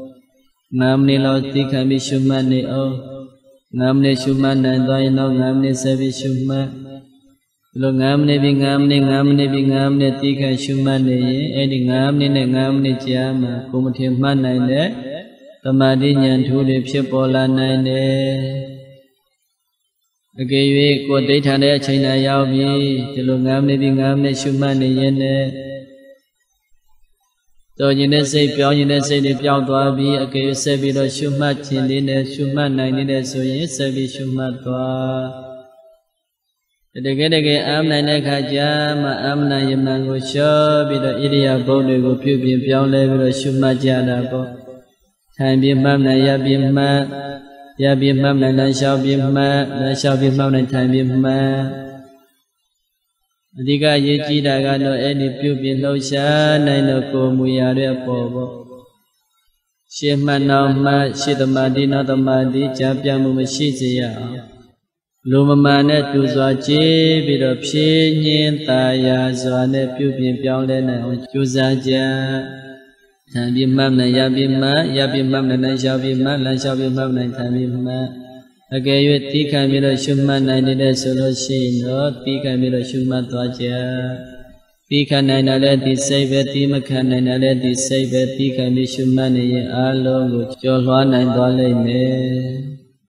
9 မိနစ်လောက်သိခံပြီးရှုမှတ်နေ9 မိနစ်ရှုမှတ်နိုင်သွားရင်တော့9 မိနစ်ဆက်ပြီးရှုမှတ်ဒီလို9 မိနစ်ပြီး9 မိနစ်9 မိနစ်ပြီး9 မိနစ်သိခံရှုမှတ်နေရင်အဲ့ဒီ9 မိနစ်နဲ့9 မိနစ်ကြာမှာကိုယ်မထင်မှတ်နိုင်တဲ့သမာဓိဉာဏ်ထူးတွေဖြစ်ပေါ်လာနိုင်တယ်အကယ်၍ကိုယ်ဒိဋ္ဌာန်တဲ့အချိန်နဲ့ရောက်ပြီဒီလို9 မိနစ်ပြီး9 မိနစ်ရှုမှတ်နေရင်လည်းတော်ရင်တဲ့စိတ်ပြောင်းရင်တဲ့စိတ်တွေပြောင်းသွားပြီးအကယ်ဆက်ပြီးတော့ရှုမှတ်ခြင်းလေးနဲ့ရှုမှတ်နိုင်နေတဲ့ဆိုရင်ဆက်ပြီးရှုမှတ်သွားတကယ်အာမနိုင်တဲ့အခါကျမှအာမနိုင်ယမန်ကိုလျှော့ပြီးတော့ဣရိယာပုတွေကိုပြုပြင်ပြောင်းလဲပြီးတော့ရှုမှတ်ကြတာပေါ့ထိုင်ပြီးမှတ်နိုင်ရပြီးမှတ်ရပြီးမှတ်နိုင်လမ်းလျှောက်ပြီးမှတ်လမ်းလျှောက်ပြီးမှတ်နိုင်ထိုင်ပြီးမှတ်အဓိကရေးကြည့်တာကတော့အဲ့ဒီပြုပြင်လှုပ်ရှားနိုင်တော့ကိုယ်မူရာတဲ့အပေါ်ပေါ့ရှေမှန်နောက်မှရှေတမတိနောက်တမတိကြာပြမှုမရှိစေရအောင်လူမမှန်နဲ့တူစွာကြည်ပြီးတော့ဖြည့်ညင်းတာယာစွာနဲ့ပြုပြင်ပြောင်းလဲနိုင်အောင်ကြိုးစားကြထံပြီးမှတ်နဲ့ရပြီးမှတ်ရပြီးမှတ်နဲ့လမ်းလျှောက်ပြီးမှတ်လမ်းလျှောက်ပြီးမှတ်နဲ့ထံပြီးမှတ်အကယ်၍တိခံပြီးတော့ရှုမှတ်နိုင်တဲ့ဆိုလို့ရှိရင်တော့တိခံပြီးတော့ရှုမှတ်သွားကြတိခံနိုင်တယ်လည်းဒီစိတ်ပဲတိမခံနိုင်တယ်လည်းဒီစိတ်ပဲတိခံပြီးရှုမှတ်နေရင်အလုံးကိုကျော်လွှားနိုင်သွားလိမ့်မယ်